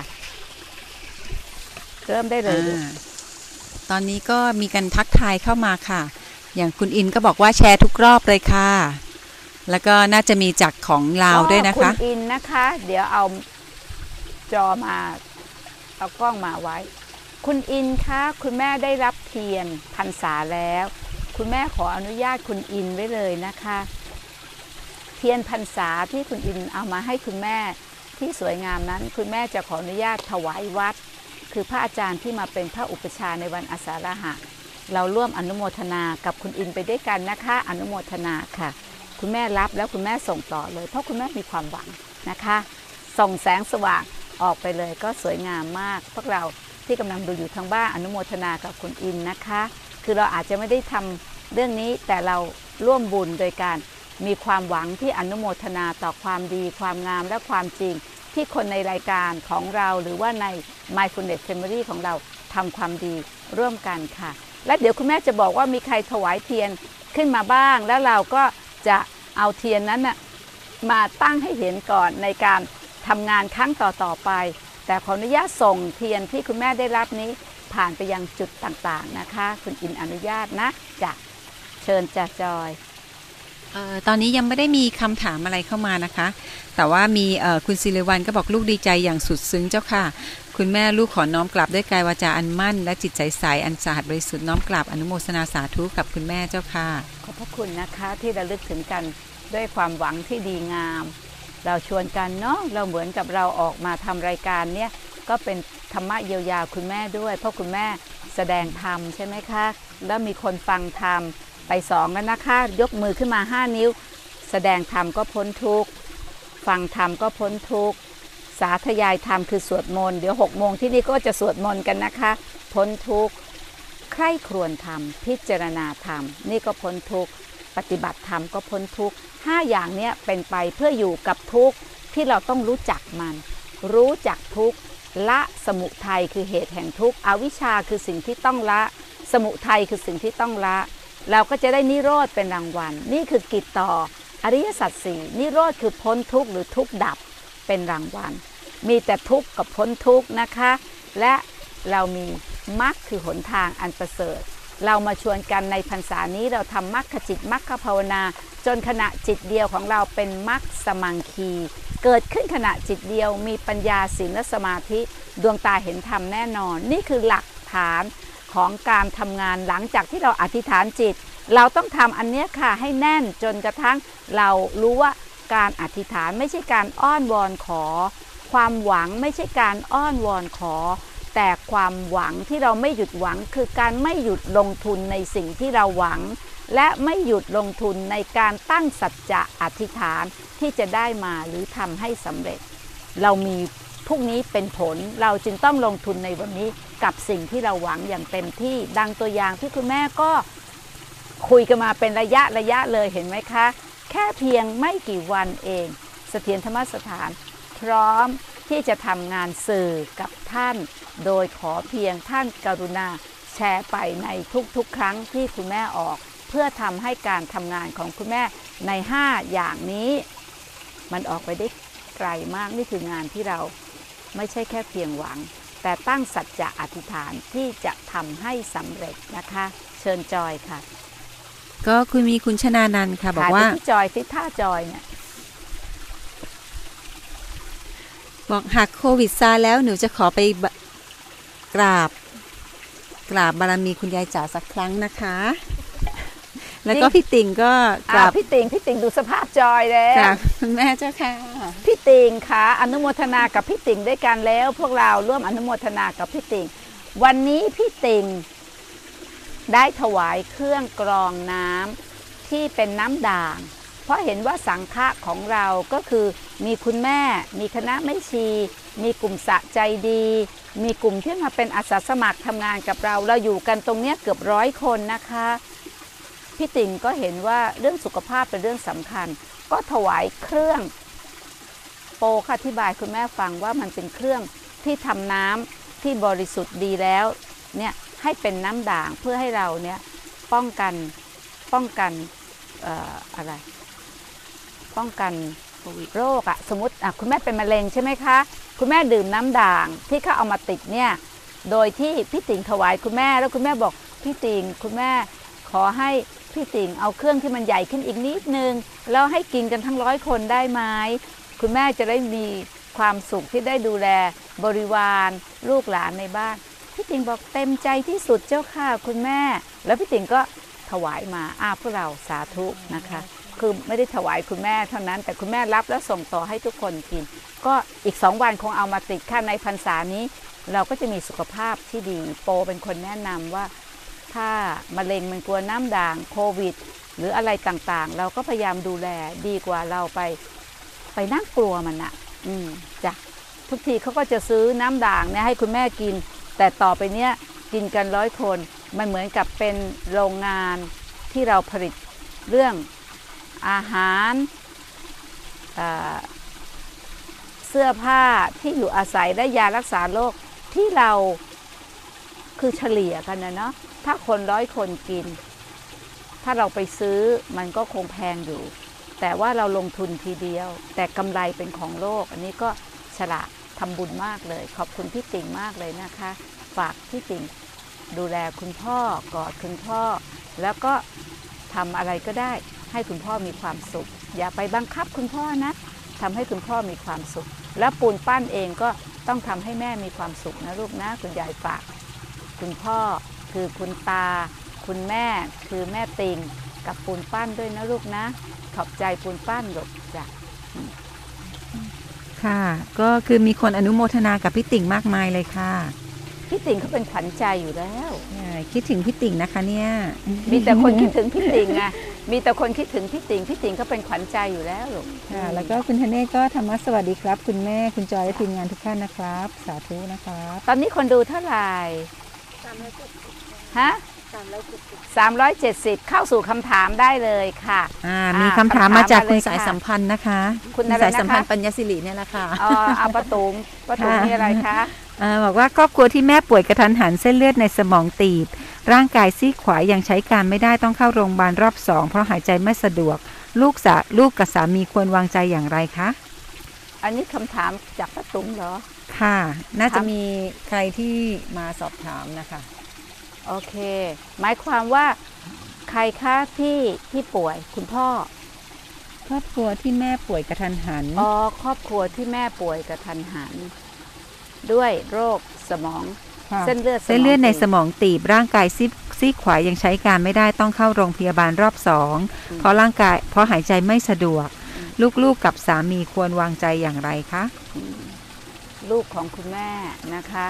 เริ่มได้เลยตอนนี้ก็มีการทักทายเข้ามาค่ะอย่างคุณอินก็บอกว่าแชร์ทุกรอบเลยค่ะแล้วก็น่าจะมีจากของลาวด้วยนะคะคุณอินนะคะเดี๋ยวเอาจอมาเอากล้องมาไว้คุณอินคะคุณแม่ได้รับเทียนพรรษาแล้วคุณแม่ขออนุญาตคุณอินไว้เลยนะคะเทียนพรรษาที่คุณอินเอามาให้คุณแม่ที่สวยงามนั้นคุณแม่จะขออนุญาตถวายวัดคือพระอาจารย์ที่มาเป็นพระอุปชาในวันอาสาฬหะเราร่วมอนุโมทนากับคุณอินไปด้วยกันนะคะอนุโมทนาค่ะคุณแม่รับแล้วคุณแม่ส่งต่อเลยเพราะคุณแม่มีความหวังนะคะส่งแสงสว่างออกไปเลยก็สวยงามมากพวกเราที่กำลังดูอยู่ทางบ้านอนุโมทนากับคุณอินนะคะคือเราอาจจะไม่ได้ทำเรื่องนี้แต่เราร่วมบุญโดยการมีความหวังที่อนุโมทนาต่อความดีความงามและความจริงที่คนในรายการของเราหรือว่าใน Mindfulness Family ของเราทำความดีร่วมกันค่ะและเดี๋ยวคุณแม่จะบอกว่ามีใครถวายเทียนขึ้นมาบ้างแล้วเราก็จะเอาเทียนนั้นนะมาตั้งให้เห็นก่อนในการทำงานครั้งต่อๆไปแต่ขออนุญาตส่งเทียนที่คุณแม่ได้รับนี้ผ่านไปยังจุดต่างๆนะคะคุณอินอนุญาตนะจะเชิญจ่าจอยเอ่อตอนนี้ยังไม่ได้มีคำถามอะไรเข้ามานะคะแต่ว่ามีเอ่อคุณศิริวัลก็บอกลูกดีใจอย่างสุดซึ้งเจ้าค่ะคุณแม่ลูกขอน้อมกลับด้วยกายวาจาอันมั่นและจิตใจใสอันสะอาดบริสุทธิ์น้อมกลับอนุโมทนาสาธุกับคุณแม่เจ้าค่ะขอบพระคุณนะคะที่ระลึกถึงกันด้วยความหวังที่ดีงามเราชวนกันเนาะเราเหมือนกับเราออกมาทำรายการเนี่ยก็เป็นธรรมะเยียวยาคุณแม่ด้วยเพราะคุณแม่แสดงธรรมใช่ไหมคะแล้วมีคนฟังธรรมไปสองแล้วนะคะยกมือขึ้นมาห้านิ้วแสดงธรรมก็พ้นทุกข์ฟังธรรมก็พ้นทุกข์สาธยายธรรมคือสวดมนต์เดี๋ยวหกโมงที่นี่ก็จะสวดมนต์กันนะคะพ้นทุกข์ใคร่ครวญธรรมพิจารณาธรรมนี่ก็พ้นทุกข์ปฏิบัติธรรมก็พ้นทุกข์ห้าอย่างนี้เป็นไปเพื่ออยู่กับทุกข์ที่เราต้องรู้จักมันรู้จักทุกข์ละสมุทัยคือเหตุแห่งทุกข์อวิชชาคือสิ่งที่ต้องละสมุทัยคือสิ่งที่ต้องละเราก็จะได้นิโรธเป็นรางวัลนี่คือกิจต่ออริยสัจสี่นิโรธคือพ้นทุกข์หรือทุกข์ดับเป็นรางวัลมีแต่ทุกข์กับพ้นทุกข์นะคะและเรามีมรรคคือหนทางอันประเสริฐเรามาชวนกันในพรรษานี้เราทำมรรคจิตมรรคภาวนาจนขณะจิตเดียวของเราเป็นมรรคสมังคีเกิดขึ้นขณะจิตเดียวมีปัญญาศีลและสมาธิดวงตาเห็นธรรมแน่นอนนี่คือหลักฐานของการทำงานหลังจากที่เราอธิษฐานจิตเราต้องทำอันนี้ค่ะให้แน่นจนกระทั่งเรารู้ว่าการอธิษฐานไม่ใช่การอ้อนวอนขอความหวังไม่ใช่การอ้อนวอนขอแต่ความหวังที่เราไม่หยุดหวังคือการไม่หยุดลงทุนในสิ่งที่เราหวังและไม่หยุดลงทุนในการตั้งสัจจะอธิษฐานที่จะได้มาหรือทำให้สำเร็จเรามีพรุ่งนี้เป็นผลเราจึงต้องลงทุนในวันนี้กับสิ่งที่เราหวังอย่างเต็มที่ดังตัวอย่างที่คุณแม่ก็คุยกันมาเป็นระยะระยะเลยเห็นไหมคะแค่เพียงไม่กี่วันเองเสถียรธรรมสถานพร้อมที่จะทำงานสื่อกับท่านโดยขอเพียงท่านกรุณาแชร์ไปในทุกๆครั้งที่คุณแม่ออกเพื่อทำให้การทำงานของคุณแม่ในห้าอย่างนี้มันออกไปได้ไกลมากนี่คืองานที่เราไม่ใช่แค่เพียงหวังแต่ตั้งสัจจะอธิษฐานที่จะทำให้สำเร็จนะคะเชิญจอยค่ะก็คุณมีคุณชนานันท์ค่ะบอกว่าที่จอยที่ท่าจอยเนี่ยบอกหากโควิดซาแล้วหนูจะขอไปกราบกราบบารมีคุณยายจ๋าสักครั้งนะคะแล้วก็พี่ติ่งก็กราบพี่ติ่งพี่ติ่งดูสภาพจอยแล้วคุณแม่เจ้าค่ะพี่ติ่งค่ะอนุโมทนากับพี่ติ่งด้วยกันแล้วพวกเราร่วมอนุโมทนากับพี่ติ่งวันนี้พี่ติ่งได้ถวายเครื่องกรองน้ำที่เป็นน้ำด่างเพราะเห็นว่าสังฆะของเราก็คือมีคุณแม่มีคณะแม่ชีมีกลุ่มสะใจดีมีกลุ่มที่มาเป็นอาสาสมัครทำงานกับเราเราอยู่กันตรงนี้เกือบร้อยคนนะคะพี่ติ่งก็เห็นว่าเรื่องสุขภาพเป็นเรื่องสำคัญก็ถวายเครื่องโปอธิบายคุณแม่ฟังว่ามันเป็นเครื่องที่ทำน้ำที่บริสุทธิ์ดีแล้วเนี่ยให้เป็นน้ำด่างเพื่อให้เราเนี่ยป้องกันป้องกันเอ่ออะไรป้องกันโรคอะสมมติอะคุณแม่เป็นมะเร็งใช่ไหมคะคุณแม่ดื่มน้ำด่างที่เขาเอามาติดเนี่ยโดยที่พี่ติ่งถวายคุณแม่แล้วคุณแม่บอกพี่ติ่งคุณแม่ขอให้พี่ติ่งเอาเครื่องที่มันใหญ่ขึ้นอีกนิดนึงแล้วให้กินกันทั้งร้อยคนได้ไหมคุณแม่จะได้มีความสุขที่ได้ดูแลบริวารลูกหลานในบ้านพี่ติ่งบอกเต็มใจที่สุดเจ้าค่ะคุณแม่แล้วพี่ติ่งก็ถวายมาอ้าพวกเราสาธุนะคะคือไม่ได้ถวายคุณแม่เท่านั้นแต่คุณแม่รับแล้วส่งต่อให้ทุกคนกินก็อีกสองวันคงเอามาติดค่ะในพรรษานี้เราก็จะมีสุขภาพที่ดีโปเป็นคนแนะนำว่าถ้ามะเร็งมันกลัวน้ำด่างโควิดหรืออะไรต่างๆเราก็พยายามดูแลดีกว่าเราไปไปนั่งกลัวมันอ่ะอืมจ้ะทุกทีเขาก็จะซื้อน้ำด่างเนี่ยให้คุณแม่กินแต่ต่อไปเนี้ยกินกันร้อยคนมันเหมือนกับเป็นโรงงานที่เราผลิตเรื่องอาหารเสื้อผ้าที่อยู่อาศัยและยารักษาโรคที่เราคือเฉลี่ยกันนะเนาะถ้าคนร้อยคนกินถ้าเราไปซื้อมันก็คงแพงอยู่แต่ว่าเราลงทุนทีเดียวแต่กำไรเป็นของโลกอันนี้ก็ฉลาดทำบุญมากเลยขอบคุณพี่ติ่งมากเลยนะคะฝากพี่ติ่งดูแลคุณพ่อกอดคุณพ่อแล้วก็ทำอะไรก็ได้ให้คุณพ่อมีความสุขอย่าไปบังคับคุณพ่อนะทำให้คุณพ่อมีความสุขและปูนปั้นเองก็ต้องทำให้แม่มีความสุขนะลูกนะคุณยายฝากคุณพ่อคือคุณตาคุณแม่คือแม่ติ่งกับปูนปั้นด้วยนะลูกนะขอบใจปูนปั้นลูกจ้ะค่ะก็คือมีคนอนุโมทนากับพี่ติ่งมากมายเลยค่ะพี่ติ่งเขาเป็นขวัญใจอยู่แล้วคิดถึงพี่ติ่งนะคะเนี่ยมีแต่คนคิดถึงพี่ติ่งไงมีแต่คนคิดถึงพี่ติ่งพี่ติ่งเขาเป็นขวัญใจอยู่แล้วลูกค่ะแล้วก็คุณธเนศก็ธรรมะสวัสดีครับคุณแม่คุณจอยและทีมงานทุกท่านนะครับสาธุนะครับตอนนี้คนดูเท่าไหร่ฮะสามร้อยเจ็ดสิบเข้าสู่คำถามได้เลยค่ะมีคำถามมาจากคุณสายสัมพันธ์นะคะคุณสายสัมพันธ์ปัญญศิริเนี่ยแหละค่ะอ๋อเอาประตูมประตูมีอะไรคะบอกว่าครอบครัวที่แม่ป่วยกระทันหันเส้นเลือดในสมองตีบร่างกายซีกขวายังใช้การไม่ได้ต้องเข้าโรงพยาบาลรอบสองเพราะหายใจไม่สะดวกลูกสาลูกกับสามีควรวางใจอย่างไรคะอันนี้คำถามจากประตูมเหรอค่ะน่าจะมีใครที่มาสอบถามนะคะโอเคหมายความว่าใครคะที่ที่ป่วยคุณพ่อครอบครัวที่แม่ป่วยกระทันหันอ๋อครอบครัวที่แม่ป่วยกระทันหันด้วยโรคสมองเส้นเลือดเส้นเลือดในสมองตีบร่างกายซีซีขวายังใช้การไม่ได้ต้องเข้าโรงพยาบาลรอบสองเพราะร่างกายเพราะหายใจไม่สะดวกลูกๆกับสามีควรวางใจอย่างไรคะลูกของคุณแม่นะคะ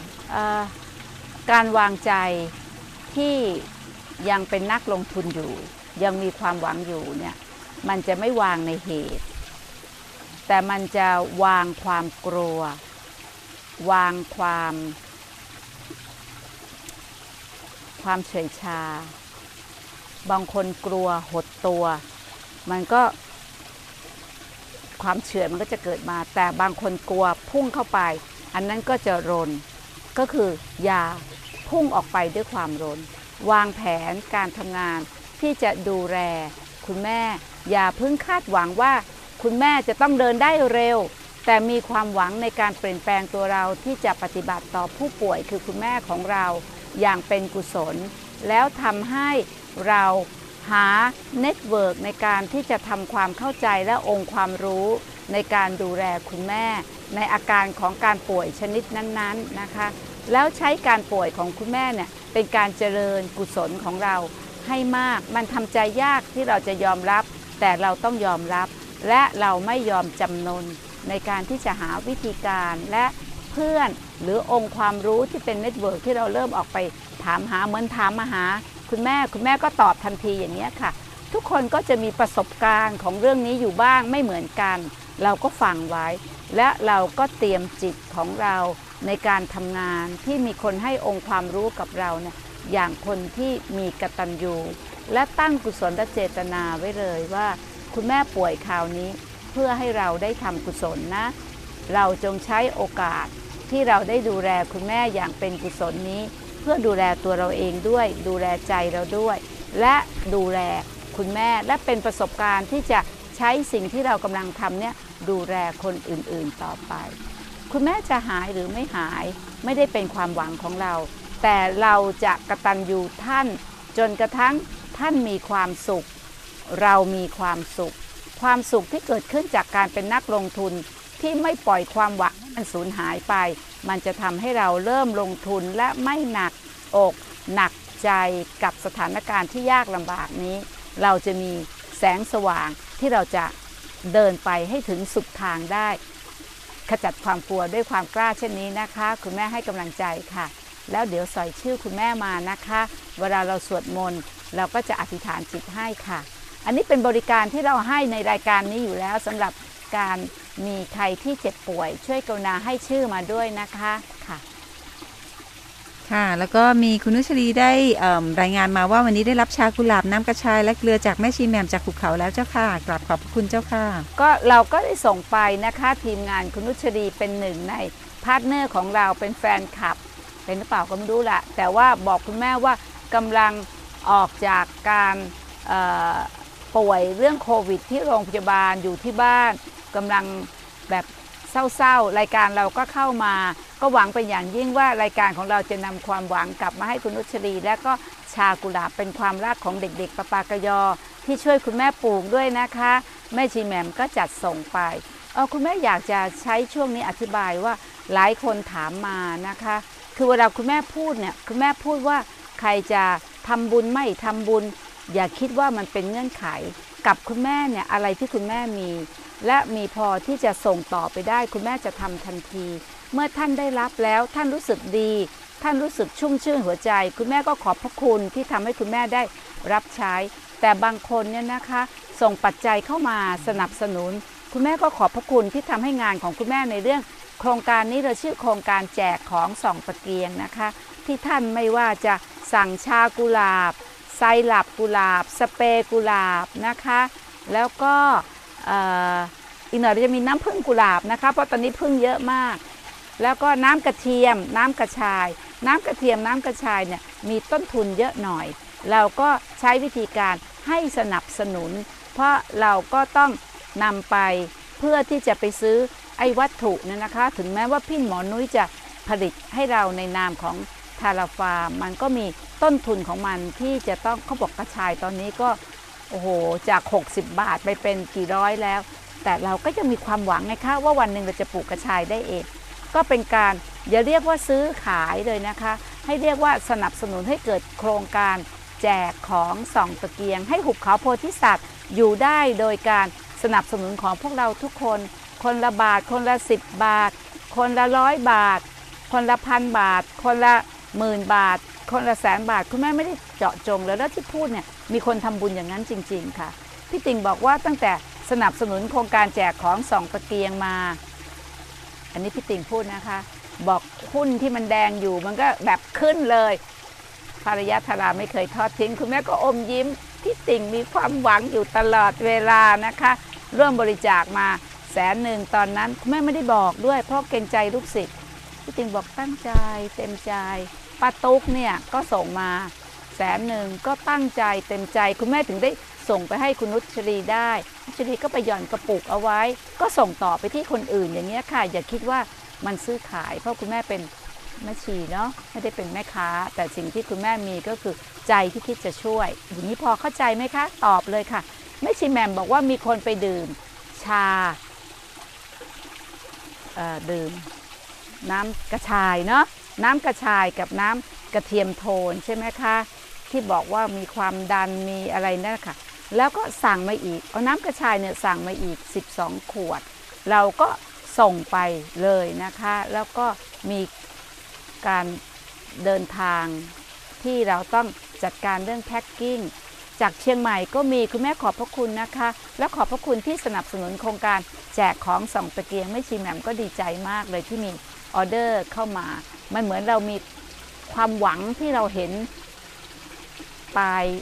การวางใจที่ยังเป็นนักลงทุนอยู่ยังมีความหวังอยู่เนี่ยมันจะไม่วางในเหตุแต่มันจะวางความกลัววางความความเฉยชาบางคนกลัวหดตัวมันก็ความเฉื่อยมันก็จะเกิดมาแต่บางคนกลัวพุ่งเข้าไปอันนั้นก็จะรนก็คืออย่าพุ่งออกไปด้วยความรนวางแผนการทำงานที่จะดูแลคุณแม่อย่าเพิ่งคาดหวังว่าคุณแม่จะต้องเดินได้เร็วแต่มีความหวังในการเปลี่ยนแปลงตัวเราที่จะปฏิบัติต่อผู้ป่วยคือคุณแม่ของเราอย่างเป็นกุศลแล้วทำให้เราหาเน็ตเวิร์กในการที่จะทำความเข้าใจและองค์ความรู้ในการดูแลคุณแม่ในอาการของการป่วยชนิดนั้นๆนะคะแล้วใช้การป่วยของคุณแม่เนี่ยเป็นการเจริญกุศลของเราให้มากมันทำใจยากที่เราจะยอมรับแต่เราต้องยอมรับและเราไม่ยอมจำนนในการที่จะหาวิธีการและเพื่อนหรือองค์ความรู้ที่เป็นเน็ตเวิร์กที่เราเริ่มออกไปถามหาเหมือนถามมาหาคุณแม่คุณแม่ก็ตอบทันทีอย่างนี้ค่ะทุกคนก็จะมีประสบการณ์ของเรื่องนี้อยู่บ้างไม่เหมือนกันเราก็ฟังไว้และเราก็เตรียมจิตของเราในการทำงานที่มีคนให้องค์ความรู้กับเราเนี่ยอย่างคนที่มีกตัญญูและตั้งกุศลเจตนาไว้เลยว่าคุณแม่ป่วยคราวนี้เพื่อให้เราได้ทำกุศลนะเราจงใช้โอกาสที่เราได้ดูแลคุณแม่อย่างเป็นกุศลนี้เพื่อดูแลตัวเราเองด้วยดูแลใจเราด้วยและดูแลคุณแม่และเป็นประสบการณ์ที่จะใช้สิ่งที่เรากำลังทำเนี่ยดูแลคนอื่นๆต่อไปคุณแม่จะหายหรือไม่หายไม่ได้เป็นความหวังของเราแต่เราจะกตัญญูท่านจนกระทั่งท่านมีความสุขเรามีความสุขความสุขที่เกิดขึ้นจากการเป็นนักลงทุนที่ไม่ปล่อยความหวังมันสูญหายไปมันจะทำให้เราเริ่มลงทุนและไม่หนักอกหนักใจกับสถานการณ์ที่ยากลำบากนี้เราจะมีแสงสว่างที่เราจะเดินไปให้ถึงสุดทางได้ขจัดความกลัวด้วยความกล้าเช่นนี้นะคะคุณแม่ให้กำลังใจค่ะแล้วเดี๋ยวใส่ชื่อคุณแม่มานะคะเวลาเราสวดมนต์เราก็จะอธิษฐานจิตให้ค่ะอันนี้เป็นบริการที่เราให้ในรายการนี้อยู่แล้วสำหรับการมีใครที่เจ็บป่วยช่วยกรุณาให้ชื่อมาด้วยนะคะค่ะค่ะแล้วก็มีคุณนุชรีได้รายงานมาว่าวันนี้ได้รับชากุหลาบน้ำกระชายและเกลือจากแม่ชีแหม่มจากภูเขาแล้วเจ้าค่ะกราบขอบพระคุณเจ้าค่ะก็เราก็ได้ส่งไปนะคะทีมงานคุณนุชรีเป็นหนึ่งในพาร์ทเนอร์ของเราเป็นแฟนคลับเป็นหรือเปล่าก็ไม่รู้ละแต่ว่าบอกคุณแม่ว่ากำลังออกจากการป่วยเรื่องโควิดที่โรงพยาบาลอยู่ที่บ้านกำลังแบบเศร้าๆรายการเราก็เข้ามาก็หวังเป็นอย่างยิ่งว่ารายการของเราจะนำความหวังกลับมาให้คุณนุชรีและก็ชากุหลาบเป็นความรักของเด็กๆปะปากยอที่ช่วยคุณแม่ปลูกด้วยนะคะแม่ชีแหม่มก็จัดส่งไปเออคุณแม่อยากจะใช้ช่วงนี้อธิบายว่าหลายคนถามมานะคะคือเวลาคุณแม่พูดเนี่ยคุณแม่พูดว่าใครจะทำบุญไม่ทำบุญอย่าคิดว่ามันเป็นเงื่อนไขกับคุณแม่เนี่ยอะไรที่คุณแม่มีและมีพอที่จะส่งต่อไปได้คุณแม่จะทำทันทีเมื่อท่านได้รับแล้วท่านรู้สึกดีท่านรู้สึกชุ่มชื่นหัวใจคุณแม่ก็ขอบพระคุณที่ทำให้คุณแม่ได้รับใช้แต่บางคนเนี่ยนะคะส่งปัจจัยเข้ามาสนับสนุนคุณแม่ก็ขอบพระคุณที่ทำให้งานของคุณแม่ในเรื่องโครงการนี้เราชื่อโครงการแจกของส่องตะเกียงนะคะที่ท่านไม่ว่าจะสั่งชากุหลาบไซรัปกุหลาบสเปรย์กุหลาบนะคะแล้วก็อีกหน่อยจะมีน้ำผึ้งกุหลาบนะคะเพราะตอนนี้ผึ้งเยอะมากแล้วก็น้ำกระเทียมน้ำกระชายน้ำกระเทียมน้ำกระชายเนี่ยมีต้นทุนเยอะหน่อยเราก็ใช้วิธีการให้สนับสนุนเพราะเราก็ต้องนำไปเพื่อที่จะไปซื้อไอ้วัตถุเนี่ยนะคะถึงแม้ว่าพี่หมอนุ้ยจะผลิตให้เราในนามของทาราฟาร์มมันก็มีต้นทุนของมันที่จะต้องเขาบอกกระชายตอนนี้ก็โอ้โหจากหกสิบบาทไปเป็นกี่ร้อยแล้วแต่เราก็ยังมีความหวังไงคะว่าวันหนึ่งเราจะปลูกกระชายได้เองก็เป็นการอย่าเรียกว่าซื้อขายเลยนะคะให้เรียกว่าสนับสนุนให้เกิดโครงการแจกของส่องตะเกียงให้หุบเขาโพธิสัตว์อยู่ได้โดยการสนับสนุนของพวกเราทุกคนคนละบาทคนละสิบบาทคนละร้อยบาทคนละพันบาทคนละหมื่นบาทคนละแสนบาทคุณแม่ไม่ได้เจาะจงแล้วแล้วที่พูดเนี่ยมีคนทำบุญอย่างนั้นจริงๆค่ะพี่ติ่งบอกว่าตั้งแต่สนับสนุนโครงการแจกของส่องตะเกียงมาอันนี้พี่ติ่งพูดนะคะบอกหุ้นที่มันแดงอยู่มันก็แบบขึ้นเลยภรรยาธาราไม่เคยทอดทิ้งคุณแม่ก็อมยิ้มพี่ติ่งมีความหวังอยู่ตลอดเวลานะคะร่วมบริจาคมาแสนหนึ่งตอนนั้นคุณแม่ไม่ได้บอกด้วยเพราะเกรงใจลูกศิษย์พี่ติ่งบอกตั้งใจเต็มใจป้าตุ๊กเนี่ยก็ส่งมาแสนหนึ่งก็ตั้งใจเต็มใจคุณแม่ถึงได้ส่งไปให้คุณนุชรีได้นุชรีก็ไปหย่อนกระปุกเอาไว้ก็ส่งต่อไปที่คนอื่นอย่างเงี้ยค่ะอย่าคิดว่ามันซื้อขายเพราะคุณแม่เป็นแม่ชีเนาะไม่ได้เป็นแม่ค้าแต่สิ่งที่คุณแม่มีก็คือใจที่คิดจะช่วยอย่างนี้พอเข้าใจไหมคะตอบเลยค่ะแม่ชีแหม่มบอกว่ามีคนไปดื่มชาเอ่อดื่มน้ำกระชายเนาะน้ำกระชายกับน้ำกระเทียมโทนใช่ไหมคะที่บอกว่ามีความดันมีอะไรนั่นค่ะแล้วก็สั่งมาอีกเอาน้ำกระชายเนี่ยสั่งมาอีกสิบสองขวดเราก็ส่งไปเลยนะคะแล้วก็มีการเดินทางที่เราต้องจัดการเรื่องแพ็คกิ้งจากเชียงใหม่ก็มีคุณแม่ขอบพระคุณนะคะและขอบพระคุณที่สนับสนุนโครงการแจกของส่องตะเกียงแม่ชีแหม่มก็ดีใจมากเลยที่มีออเดอร์เข้ามามันเหมือนเรามีความหวังที่เราเห็นปลาย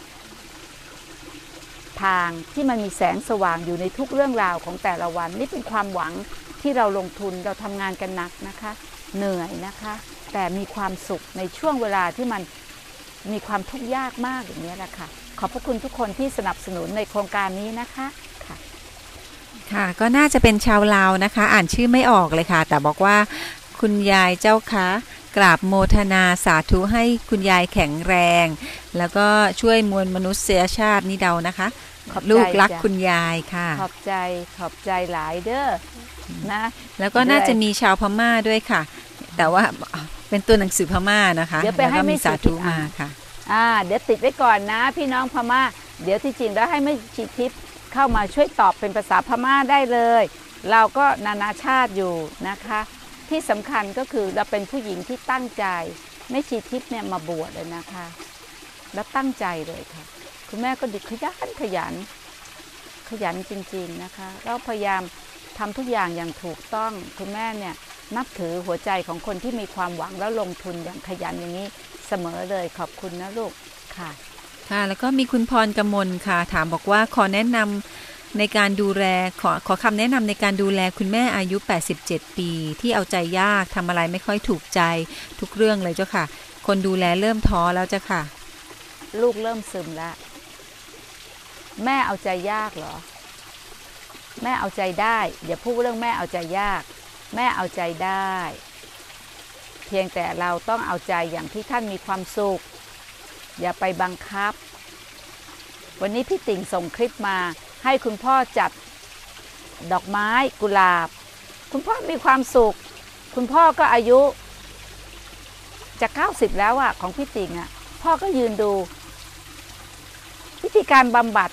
ทางที่มันมีแสงสว่างอยู่ในทุกเรื่องราวของแต่ละวันนี่เป็นความหวังที่เราลงทุนเราทำงานกันหนักนะคะเหนื่อยนะคะแต่มีความสุขในช่วงเวลาที่มันมีความทุกข์ยากมากอย่างนี้แหละค่ะขอบพระคุณทุกคนที่สนับสนุนในโครงการนี้นะคะค่ะค่ะก็น่าจะเป็นชาวลาวนะคะอ่านชื่อไม่ออกเลยค่ะแต่บอกว่าคุณยายเจ้าคะกราบโมทนาสาธุให้คุณยายแข็งแรงแล้วก็ช่วยมวลมนุษยชาตินี่เดานะคะลูกรักคุณยายค่ะขอบใจขอบใจหลายเด้อนะแล้วก็น่าจะมีชาวพม่าด้วยค่ะแต่ว่าเป็นตัวหนังสือพม่านะคะเดี๋ยวไปให้มีสาธุมาค่ะอ่าเดี๋ยวติดไว้ก่อนนะพี่น้องพม่าเดี๋ยวที่จริงแล้วให้แม่ชีทิพย์เข้ามาช่วยตอบเป็นภาษาพม่าได้เลยเราก็นานาชาติอยู่นะคะที่สำคัญก็คือเราเป็นผู้หญิงที่ตั้งใจแม่ชีทิพย์เนี่ยมาบวชเลยนะคะแล้วตั้งใจเลยค่ะคุณแม่ก็ดิขยันขยันขยันจริงๆนะคะเราพยายามทำทุกอย่างอย่างถูกต้องคุณแม่เนี่ยนับถือหัวใจของคนที่มีความหวังแล้วลงทุนอย่างขยันอย่างนี้เสมอเลยขอบคุณนะลูกค่ะค่ะแล้วก็มีคุณพรกมลค่ะถามบอกว่าขอแนะนำในการดูแลขอขอคำแนะนำในการดูแลคุณแม่อายุแปดสิบเจ็ดปีที่เอาใจยากทำอะไรไม่ค่อยถูกใจทุกเรื่องเลยเจ้าค่ะคนดูแลเริ่มท้อแล้วเจ้าค่ะลูกเริ่มซึมแล้วแม่เอาใจยากเหรอแม่เอาใจได้อย่าพูดเรื่องแม่เอาใจยากแม่เอาใจได้เพียงแต่เราต้องเอาใจอย่างที่ท่านมีความสุขอย่าไปบังคับวันนี้พี่ติ่งส่งคลิปมาให้คุณพ่อจัดดอกไม้กุหลาบคุณพ่อมีความสุขคุณพ่อก็อายุจะเก้าสิบแล้วอะของพี่ติ่งอะพ่อก็ยืนดูวิธีการบำบัด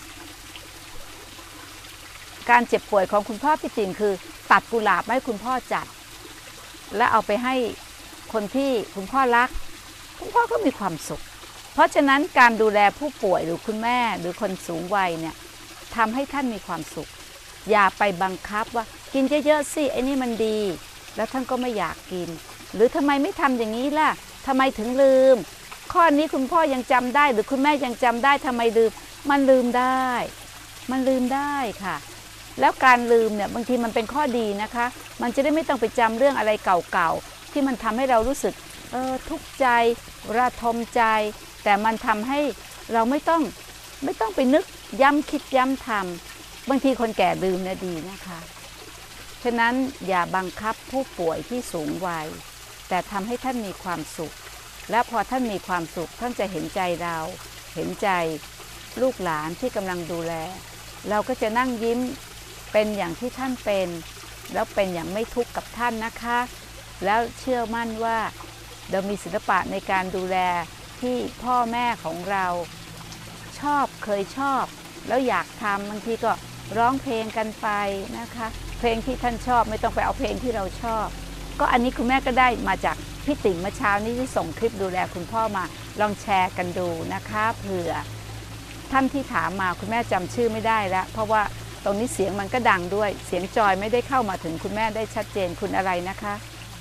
การเจ็บป่วยของคุณพ่อพี่ติ่งคือตัดกุหลาบให้คุณพ่อจัดและเอาไปให้คนที่คุณพ่อรักคุณพ่อก็มีความสุขเพราะฉะนั้นการดูแลผู้ป่วยหรือคุณแม่หรือคนสูงวัยเนี่ยทำให้ท่านมีความสุขอย่าไปบังคับว่ากินเยอะๆสิไอ้นี่มันดีแล้วท่านก็ไม่อยากกินหรือทำไมไม่ทำอย่างนี้ล่ะทำไมถึงลืมข้อนี้คุณพ่อยังจำได้หรือคุณแม่ยังจำได้ทำไมลืมมันลืมได้มันลืมได้ค่ะแล้วการลืมเนี่ยบางทีมันเป็นข้อดีนะคะมันจะได้ไม่ต้องไปจำเรื่องอะไรเก่าๆที่มันทำให้เรารู้สึกเออทุกข์ใจระทมใจแต่มันทำให้เราไม่ต้องไม่ต้องไปนึกย้ำคิดย้ำทำบางทีคนแก่ลืมเนี่ยดีนะคะฉะนั้นอย่าบังคับผู้ป่วยที่สูงวัยแต่ทำให้ท่านมีความสุขและพอท่านมีความสุขท่านจะเห็นใจเราเห็นใจลูกหลานที่กำลังดูแลเราก็จะนั่งยิ้มเป็นอย่างที่ท่านเป็นแล้วเป็นอย่างไม่ทุกข์กับท่านนะคะแล้วเชื่อมั่นว่าเรามีศิลปะในการดูแลที่พ่อแม่ของเราชอบเคยชอบแล้วอยากทำบางทีก็ร้องเพลงกันไปนะคะเพลงที่ท่านชอบไม่ต้องไปเอาเพลงที่เราชอบก็อันนี้คุณแม่ก็ได้มาจากพี่ติ๋งเมื่อเช้านี้ที่ส่งคลิปดูแลคุณพ่อมาลองแชร์กันดูนะคะเผื่อท่านที่ถามมาคุณแม่จำชื่อไม่ได้แล้วเพราะว่าตรงนี้เสียงมันก็ดังด้วยเสียงจอยไม่ได้เข้ามาถึงคุณแม่ได้ชัดเจนคุณอะไรนะคะ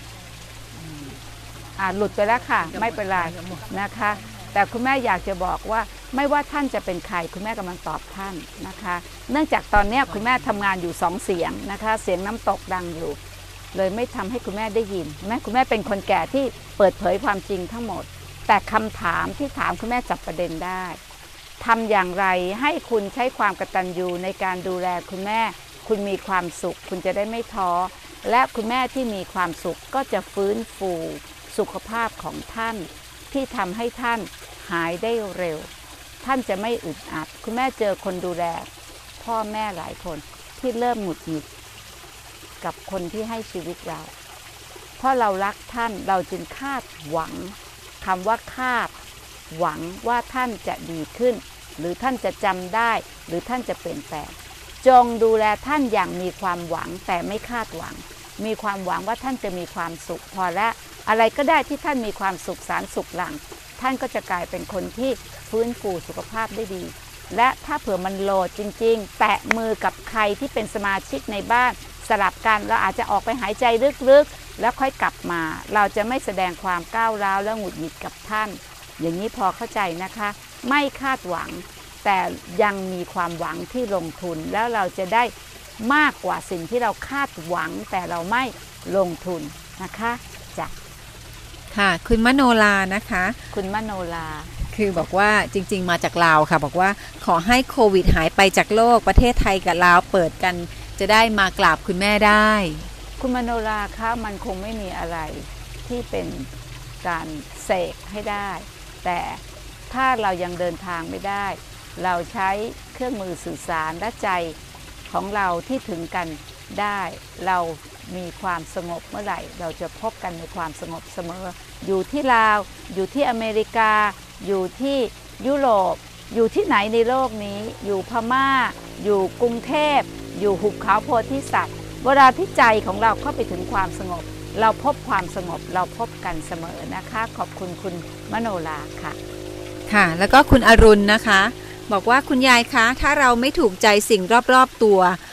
อ่าหลุดไปแล้วค่ะไม่เป็นไรนะคะแต่คุณแม่อยากจะบอกว่าไม่ว่าท่านจะเป็นใครคุณแม่กำลังตอบท่านนะคะเนื่องจากตอนนี้คุณแม่ทำงานอยู่สองเสียงนะคะเสียงน้ำตกดังอยู่เลยไม่ทำให้คุณแม่ได้ยินแม่คุณแม่เป็นคนแก่ที่เปิดเผยความจริงทั้งหมดแต่คำถามที่ถามคุณแม่จับประเด็นได้ทำอย่างไรให้คุณใช้ความกตัญญูในการดูแลคุณแม่คุณมีความสุขคุณจะได้ไม่ท้อและคุณแม่ที่มีความสุขก็จะฟื้นฟูสุขภาพของท่านที่ทำให้ท่านหายได้เร็วท่านจะไม่อึดอัดคุณแม่เจอคนดูแลพ่อแม่หลายคนที่เริ่มหงุดหงิดกับคนที่ให้ชีวิตเราเพราะเรารักท่านเราจึงคาดหวังคำว่าคาดหวังว่าท่านจะดีขึ้นหรือท่านจะจำได้หรือท่านจะเปลี่ยนแปลงจงดูแลท่านอย่างมีความหวังแต่ไม่คาดหวังมีความหวังว่าท่านจะมีความสุขพอและอะไรก็ได้ที่ท่านมีความสุขสารสุขหลังท่านก็จะกลายเป็นคนที่ฟื้นฟูสุขภาพได้ดีและถ้าเผื่อมันโหลดจริงๆแตะมือกับใครที่เป็นสมาชิกในบ้านสลับกันเราอาจจะออกไปหายใจลึกๆแล้วค่อยกลับมาเราจะไม่แสดงความก้าวร้าวและหงุดหงิดกับท่านอย่างนี้พอเข้าใจนะคะไม่คาดหวังแต่ยังมีความหวังที่ลงทุนแล้วเราจะได้มากกว่าสิ่งที่เราคาดหวังแต่เราไม่ลงทุนนะคะจ้ะค่ะคุณมโนลานะคะคุณมโนลาคือบอกว่าจริงๆมาจากลาวค่ะบอกว่าขอให้โควิดหายไปจากโลกประเทศไทยกับลาวเปิดกันจะได้มากราบคุณแม่ได้คุณมโนลาคะมันคงไม่มีอะไรที่เป็นการเสกให้ได้แต่ถ้าเรายังเดินทางไม่ได้เราใช้เครื่องมือสื่อสารและใจของเราที่ถึงกันได้เรามีความสงบเมื่อไหร่เราจะพบกันในความสงบเสมออยู่ที่ลาวอยู่ที่อเมริกาอยู่ที่ยุโรปอยู่ที่ไหนในโลกนี้อยู่พม่าอยู่กรุงเทพอยู่หุบเขาโพธิสัตว์เวลาที่ใจของเราเข้าไปถึงความสงบเราพบความสงบเราพบกันเสมอนะคะขอบคุณคุณมโนลาค่ะค่ะแล้วก็คุณอรุณนะคะบอกว่าคุณยายคะถ้าเราไม่ถูกใจสิ่งรอบๆตัว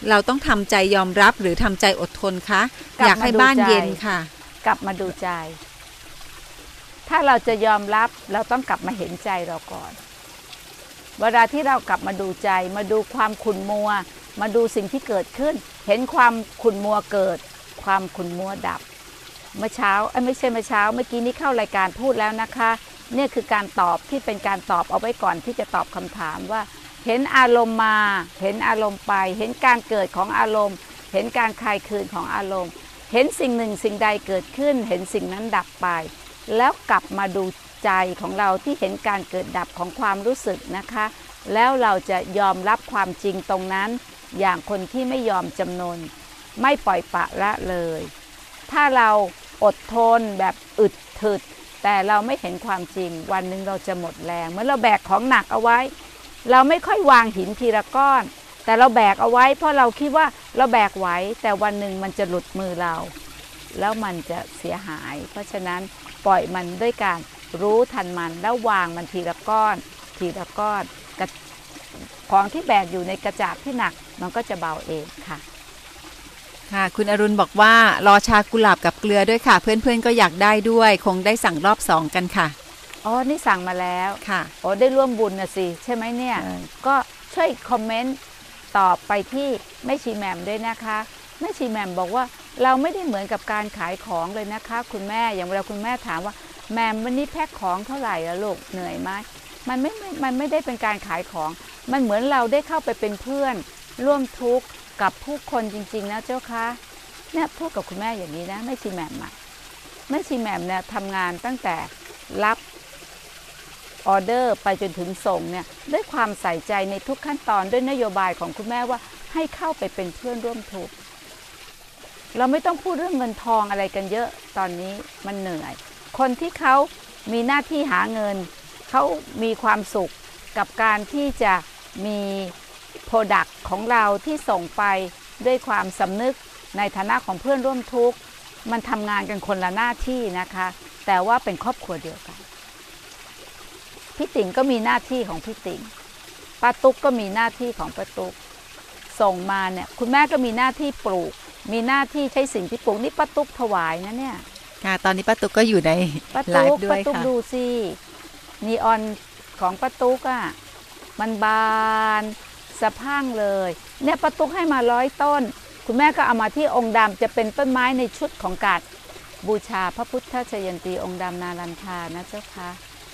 เราต้องทำใจยอมรับหรือทำใจอดทนคะอยากให้บ้านเย็นค่ะกลับมาดูใจถ้าเราจะยอมรับเราต้องกลับมาเห็นใจเราก่อนเวลาที่เรากลับมาดูใจมาดูความขุ่นมัวมาดูสิ่งที่เกิดขึ้นเห็นความขุ่นมัวเกิดความขุ่นมัวดับเมื่อเช้าเอ้ยไม่ใช่เมื่อเช้าเมื่อกี้นี้เข้ารายการพูดแล้วนะคะเนี่ยคือการตอบที่เป็นการตอบเอาไว้ก่อนที่จะตอบคำถามว่าเห็นอารมณ์มาเห็นอารมณ์ไปเห็นการเกิดของอารมณ์เห็นการคลายคืนของอารมณ์เห็นสิ่งหนึ่งสิ่งใดเกิดขึ้นเห็นสิ่งนั้นดับไปแล้วกลับมาดูใจของเราที่เห็นการเกิดดับของความรู้สึกนะคะแล้วเราจะยอมรับความจริงตรงนั้นอย่างคนที่ไม่ยอมจำนนไม่ปล่อยปละละเลยถ้าเราอดทนแบบอึดถึดแต่เราไม่เห็นความจริงวันหนึ่งเราจะหมดแรงเมื่อเราแบกของหนักเอาไว้เราไม่ค่อยวางหินทีละก้อนแต่เราแบกเอาไว้เพราะเราคิดว่าเราแบกไหวแต่วันหนึ่งมันจะหลุดมือเราแล้วมันจะเสียหายเพราะฉะนั้นปล่อยมันด้วยการรู้ทันมันแล้ววางมันทีละก้อนทีละก้อนของที่แบกอยู่ในกระจาดที่หนักมันก็จะเบาเองค่ะค่ะคุณอรุณบอกว่ารอชากุหลาบกับเกลือด้วยค่ะเพื่อนๆก็อยากได้ด้วยคงได้สั่งรอบสองกันค่ะอ๋อนี่สั่งมาแล้วค่ะโอ้ได้ร่วมบุญนะสิใช่ไหมเนี่ยก็ช่วยคอมเมนต์ตอบไปที่แม่ชีแหม่มด้วยนะคะแม่ชีแหม่มบอกว่าเราไม่ได้เหมือนกับการขายของเลยนะคะคุณแม่อย่างเวลาคุณแม่ถามว่าแหม่มวันนี้แพ็คของเท่าไหร่ละลูกเหนื่อยไหมมันไม่มันไม่ได้เป็นการขายของมันเหมือนเราได้เข้าไปเป็นเพื่อนร่วมทุกข์กับผู้คนจริงๆนะเจ้าคะเนี่ยพูดกับคุณแม่อย่างนี้นะแม่ชีแหม่มอะแม่ชีแหม่มเนี่ยทำงานตั้งแต่รับออเดอร์ไปจนถึงส่งเนี่ยด้วยความใส่ใจในทุกขั้นตอนด้วยนโยบายของคุณแม่ว่าให้เข้าไปเป็นเพื่อนร่วมทุกข์เราไม่ต้องพูดเรื่องเงินทองอะไรกันเยอะตอนนี้มันเหนื่อยคนที่เขามีหน้าที่หาเงินเขามีความสุขกับการที่จะมีโปรดักต์ของเราที่ส่งไปด้วยความสำนึกในฐานะของเพื่อนร่วมทุกข์มันทำงานกันคนละหน้าที่นะคะแต่ว่าเป็นครอบครัวเดียวกันพี่ติ๋งก็มีหน้าที่ของพี่ติ๋งป้าตุ๊กก็มีหน้าที่ของป้าตุ๊กส่งมาเนี่ยคุณแม่ก็มีหน้าที่ปลูกมีหน้าที่ใช้สิ่งที่ปลูกนี่ป้าตุ๊กถวายนะเนี่ยค่ะตอนนี้ป้าตุ๊กก็อยู่ในไลฟ์ด้วยค่ะป้าตุ๊กดูสินีออนของป้าตุ๊กอ่ะมันบานสะพรั่งเลยเนี่ยป้าตุ๊กให้มาร้อยต้นคุณแม่ก็เอามาที่องค์ดำจะเป็นต้นไม้ในชุดของการบูชาพระพุทธชยันตีองค์ดำนารันทานะเจ้าค่ะ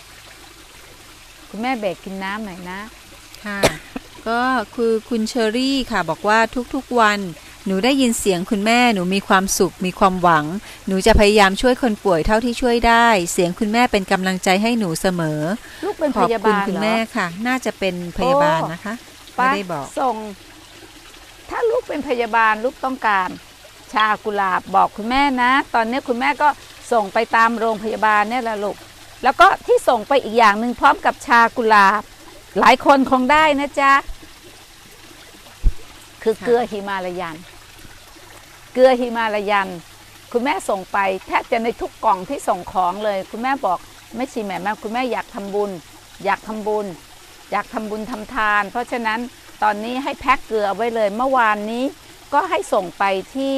คุณแม่เบรกกินน้ำหน่อยนะค่ะก็คือคุณเชอรี่ค่ะบอกว่าทุกๆวันหนูได้ยินเสียงคุณแม่หนูมีความสุขมีความหวังหนูจะพยายามช่วยคนป่วยเท่าที่ช่วยได้เสียงคุณแม่เป็นกำลังใจให้หนูเสมอลูกเป็นพยาบาลเหรอขอบคุณคุณแม่ค่ะน่าจะเป็นพยาบาลนะคะไม่ได้บอกส่งถ้าลูกเป็นพยาบาลลูกต้องการชากุหลาบบอกคุณแม่นะตอนนี้คุณแม่ก็ส่งไปตามโรงพยาบาลเนี่ยแหละลูกแล้วก็ที่ส่งไปอีกอย่างหนึ่งพร้อมกับชากุหลาบหลายคนคงได้นะจ๊ะคือเกลือหิมาลายันเกลือหิมาลายันคุณแม่ส่งไปแทบจะในทุกกล่องที่ส่งของเลยคุณแม่บอกไม่ชีแหม่แม่คุณแม่อยากทำบุญอยากทำบุญอยากทำบุญทำทานเพราะฉะนั้นตอนนี้ให้แพ็คเกลือไว้เลยเมื่อวานนี้ก็ให้ส่งไปที่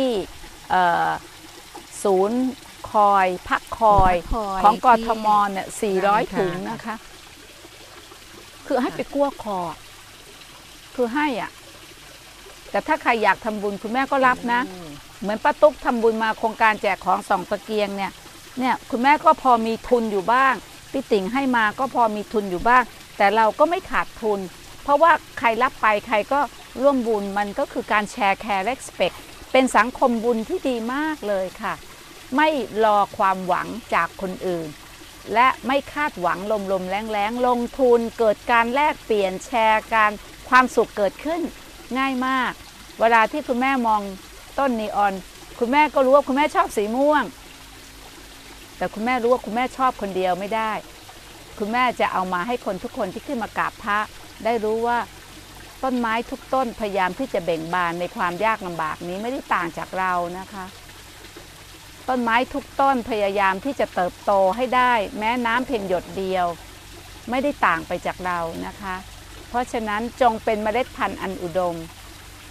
ศูนย์คอยพักคอยของกทมเนี่ยสี่ร้อยถุงนะคะคือให้ไปกั้วคอคือให้อ่ะแต่ถ้าใครอยากทำบุญคุณแม่ก็รับนะเหมือนป้าตุ๊กทำบุญมาโครงการแจกของส่องตะเกียงเนี่ยเนี่ยคุณแม่ก็พอมีทุนอยู่บ้างพี่ติ๋งให้มาก็พอมีทุนอยู่บ้างแต่เราก็ไม่ขาดทุนเพราะว่าใครรับไปใครก็ร่วมบุญมันก็คือการแชร์แคร์เร็กสเปคเป็นสังคมบุญที่ดีมากเลยค่ะไม่รอความหวังจากคนอื่นและไม่คาดหวังลมๆแรงๆลงทุนเกิดการแลกเปลี่ยนแชร์การความสุขเกิดขึ้นง่ายมากเวลาที่คุณแม่มองต้นนีออนคุณแม่ก็รู้ว่าคุณแม่ชอบสีม่วงแต่คุณแม่รู้ว่าคุณแม่ชอบคนเดียวไม่ได้คุณแม่จะเอามาให้คนทุกคนที่ขึ้นมากราบพระได้รู้ว่าต้นไม้ทุกต้นพยายามที่จะเบ่งบานในความยากลำบากนี้ไม่ได้ต่างจากเรานะคะต้นไม้ทุกต้นพยายามที่จะเติบโตให้ได้แม้น้ำเพียงหยดเดียวไม่ได้ต่างไปจากเรานะคะเพราะฉะนั้นจงเป็นเมล็ดพันธุ์อันอุดมท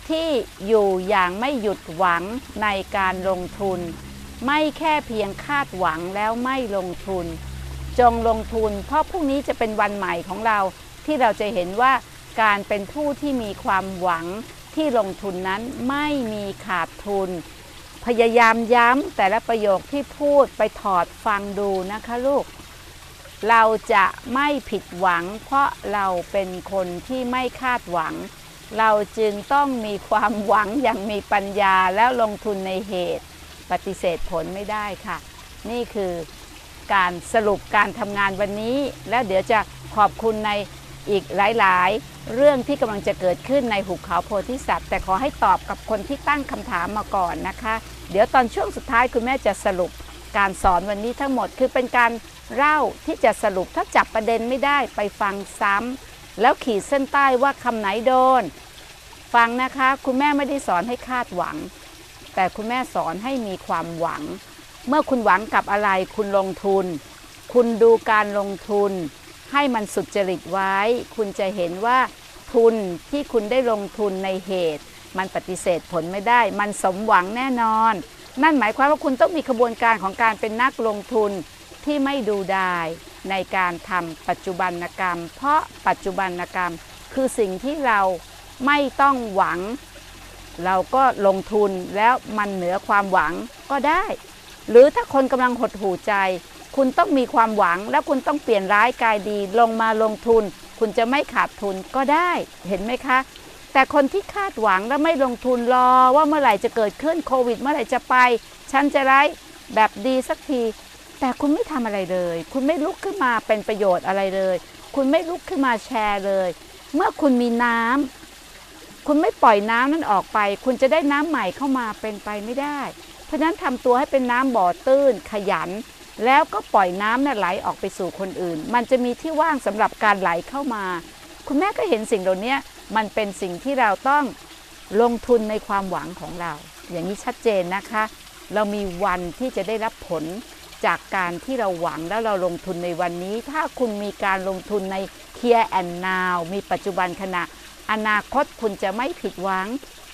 ที่อยู่อย่างไม่หยุดหวังในการลงทุนไม่แค่เพียงคาดหวังแล้วไม่ลงทุนจงลงทุนเพราะพรุ่งนี้จะเป็นวันใหม่ของเราที่เราจะเห็นว่าการเป็นผู้ที่มีความหวังที่ลงทุนนั้นไม่มีขาดทุนพยายามย้ำแต่ละประโยคที่พูดไปถอดฟังดูนะคะลูกเราจะไม่ผิดหวังเพราะเราเป็นคนที่ไม่คาดหวังเราจึงต้องมีความหวังอย่างมีปัญญาแล้วลงทุนในเหตุปฏิเสธผลไม่ได้ค่ะนี่คือการสรุปการทำงานวันนี้แล้วเดี๋ยวจะขอบคุณในอีกหลายๆเรื่องที่กำลังจะเกิดขึ้นในหุบเขาโพธิสัตว์แต่ขอให้ตอบกับคนที่ตั้งคำถามมาก่อนนะคะเดี๋ยวตอนช่วงสุดท้ายคุณแม่จะสรุปการสอนวันนี้ทั้งหมดคือเป็นการเล่าที่จะสรุปถ้าจับประเด็นไม่ได้ไปฟังซ้ำแล้วขีดเส้นใต้ว่าคำไหนโดนฟังนะคะคุณแม่ไม่ได้สอนให้คาดหวังแต่คุณแม่สอนให้มีความหวังเมื่อคุณหวังกับอะไรคุณลงทุนคุณดูการลงทุนให้มันสุจริตไว้คุณจะเห็นว่าทุนที่คุณได้ลงทุนในเหตุมันปฏิเสธผลไม่ได้มันสมหวังแน่นอนนั่นหมายความว่าคุณต้องมีกระบวนการของการเป็นนักลงทุนที่ไม่ดูดายในการทำปัจจุบันกรรมเพราะปัจจุบันกรรมคือสิ่งที่เราไม่ต้องหวังเราก็ลงทุนแล้วมันเหนือความหวังก็ได้หรือถ้าคนกำลังหดหู่ใจคุณต้องมีความหวังแล้วคุณต้องเปลี่ยนร้ายกายดีลงมาลงทุนคุณจะไม่ขาดทุนก็ได้เห็นไหมคะแต่คนที่คาดหวังแล้วไม่ลงทุนรอว่าเมื่อไหร่จะเกิดขึ้นโควิดเมื่อไหร่จะไปฉันจะไล่แบบดีสักทีแต่คุณไม่ทำอะไรเลยคุณไม่ลุกขึ้นมาเป็นประโยชน์อะไรเลยคุณไม่ลุกขึ้นมาแชร์เลยเมื่อคุณมีน้ำคุณไม่ปล่อยน้ำนั้นออกไปคุณจะได้น้ำใหม่เข้ามาเป็นไปไม่ได้เพราะฉะนั้นทำตัวให้เป็นน้ำบ่อตื้นขยันแล้วก็ปล่อยน้ำน่ะไหลออกไปสู่คนอื่นมันจะมีที่ว่างสำหรับการไหลเข้ามาคุณแม่ก็เห็นสิ่งเหล่านี้มันเป็นสิ่งที่เราต้องลงทุนในความหวังของเราอย่างนี้ชัดเจนนะคะเรามีวันที่จะได้รับผลจากการที่เราหวังแล้วเราลงทุนในวันนี้ถ้าคุณมีการลงทุนใน here and now มีปัจจุบันขณะอนาคตคุณจะไม่ผิดหวัง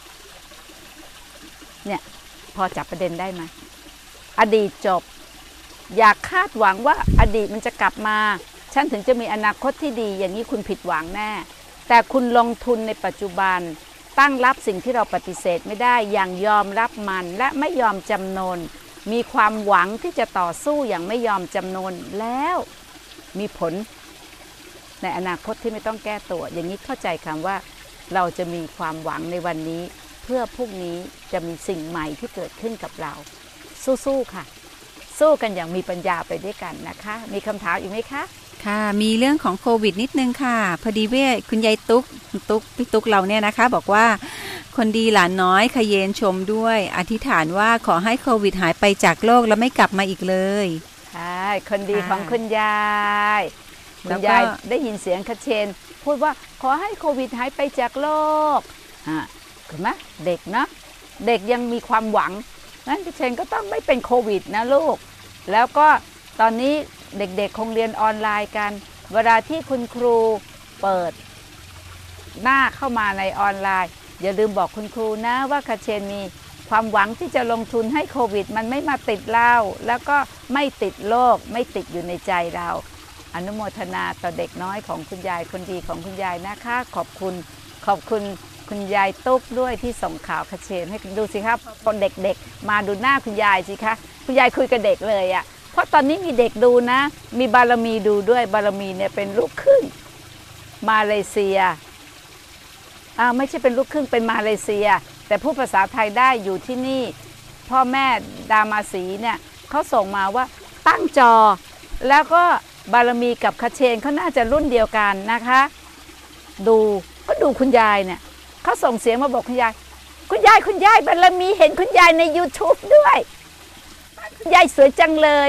เนี่ยพอจับประเด็นได้ไหมอดีตจบอยากคาดหวังว่าอดีตมันจะกลับมาฉันถึงจะมีอนาคตที่ดีอย่างนี้คุณผิดหวังแน่แต่คุณลงทุนในปัจจุบันตั้งรับสิ่งที่เราปฏิเสธไม่ได้อย่างยอมรับมันและไม่ยอมจำนนมีความหวังที่จะต่อสู้อย่างไม่ยอมจำนนแล้วมีผลในอนาคตที่ไม่ต้องแก้ตัวอย่างนี้เข้าใจคำว่าเราจะมีความหวังในวันนี้เพื่อพรุ่งนี้จะมีสิ่งใหม่ที่เกิดขึ้นกับเราสู้ๆค่ะสู้กันอย่างมีปัญญาไปด้วยกันนะคะมีคำถามอีกไหมคะค่ะมีเรื่องของโควิดนิดนึงค่ะพอดีเว่าคุณยายตุ๊กตุ๊กพี่ตุ๊กเราเนี่ยนะคะบอกว่าคนดีหลานน้อยขยเยนชมด้วยอธิษฐานว่าขอให้โควิดหายไปจากโลกแล้วไม่กลับมาอีกเลยใช่คนดีของคุณยายคุณยายได้ยินเสียงคเชนพูดว่าขอให้โควิดหายไปจากโลกอ่ะเห็นไหมเด็กเนาะเด็กยังมีความหวังนั้นคเชนก็ต้องไม่เป็นโควิดนะลูกแล้วก็ตอนนี้เด็กๆคงเรียนออนไลน์กันเวลาที่คุณครูเปิดหน้าเข้ามาในออนไลน์อย่าลืมบอกคุณครูนะว่าคเชนมีความหวังที่จะลงทุนให้โควิดมันไม่มาติดเราแล้วก็ไม่ติดโรคไม่ติดอยู่ในใจเราอนุโมทนาต่อเด็กน้อยของคุณยายคนดีของคุณยายนะคะขอบคุณขอบคุณคุณยายตุ๊กด้วยที่ส่งข่าวคเชนให้ดูสิครับคนเด็กๆมาดูหน้าคุณยายสิคะคุณยายคุยกับเด็กเลยอ่ะเพราะตอนนี้มีเด็กดูนะมีบารมีดูด้วยบารมีเนี่ยเป็นลูกครึ่งมาเลเซียอ่าไม่ใช่เป็นลูกครึ่งเป็นมาเลเซียแต่พูดภาษาไทยได้อยู่ที่นี่พ่อแม่ดามาสีเนี่ยเขาส่งมาว่าตั้งจอแล้วก็บารมีกับคเชนเขาน่าจะรุ่นเดียวกันนะคะดูก็ดูคุณยายเนี่ยเขาส่งเสียงมาบอกคุณยายคุณยายคุณยายบารมีเห็นคุณยายใน ยูทูบ ด้วยคุณยายสวยจังเลย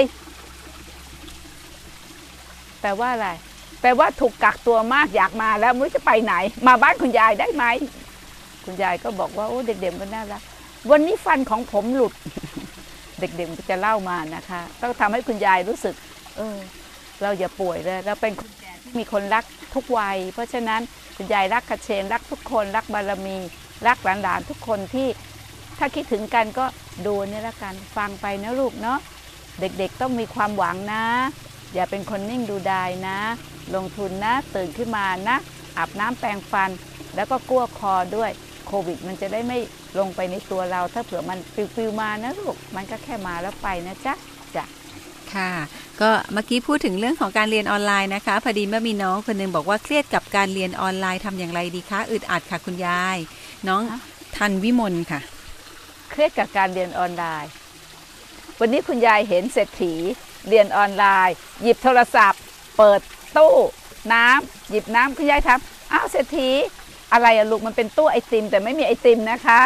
แปลว่าอะไรแปลว่าถูกกักตัวมากอยากมาแล้วไม่รู้จะไปไหนมาบ้านคุณยายได้ไหมคุณยายก็บอกว่าโอ้เด็กๆก็น่ารักวันนี้ฟันของผมหลุด เด็กๆจะเล่ามานะคะต้องทำให้คุณยายรู้สึกเออเราอย่าป่วยเลยเราเป็นคนแก่มีคนรักทุกวัยเพราะฉะนั้นคุณยายรักกระเชนรักทุกคนรักบารมีรักหลานๆทุกคนที่ถ้าคิดถึงกันก็ดูนี่ละกันฟังไปนะลูกเนาะเด็กๆต้องมีความหวังนะอย่าเป็นคนนิ่งดูดายนะลงทุนนะตื่นขึ้นมานะอาบน้ำแปรงฟันแล้วก็กลั้วคอด้วยโควิดมันจะได้ไม่ลงไปในตัวเราถ้าเผื่อมันปิวๆมานะลูกมันก็แค่มาแล้วไปนะจ๊ะจ้ะค่ะก็เมื่อกี้พูดถึงเรื่องของการเรียนออนไลน์นะคะพอดีเมื่อมีน้องคนนึงบอกว่าเครียดกับการเรียนออนไลน์ทำอย่างไรดีคะอึดอัดค่ะคุณยายน้องทันวิมลค่ะเครียดกับการเรียนออนไลน์วันนี้คุณยายเห็นเศรษฐีเรียนออนไลน์หยิบโทรศัพท์เปิดตู้น้ำหยิบน้ำคุณยายถามอ้าวเศรษฐีอะไรอะลูกมันเป็นตู้ไอติมแต่ไม่มีไอติมนะคะ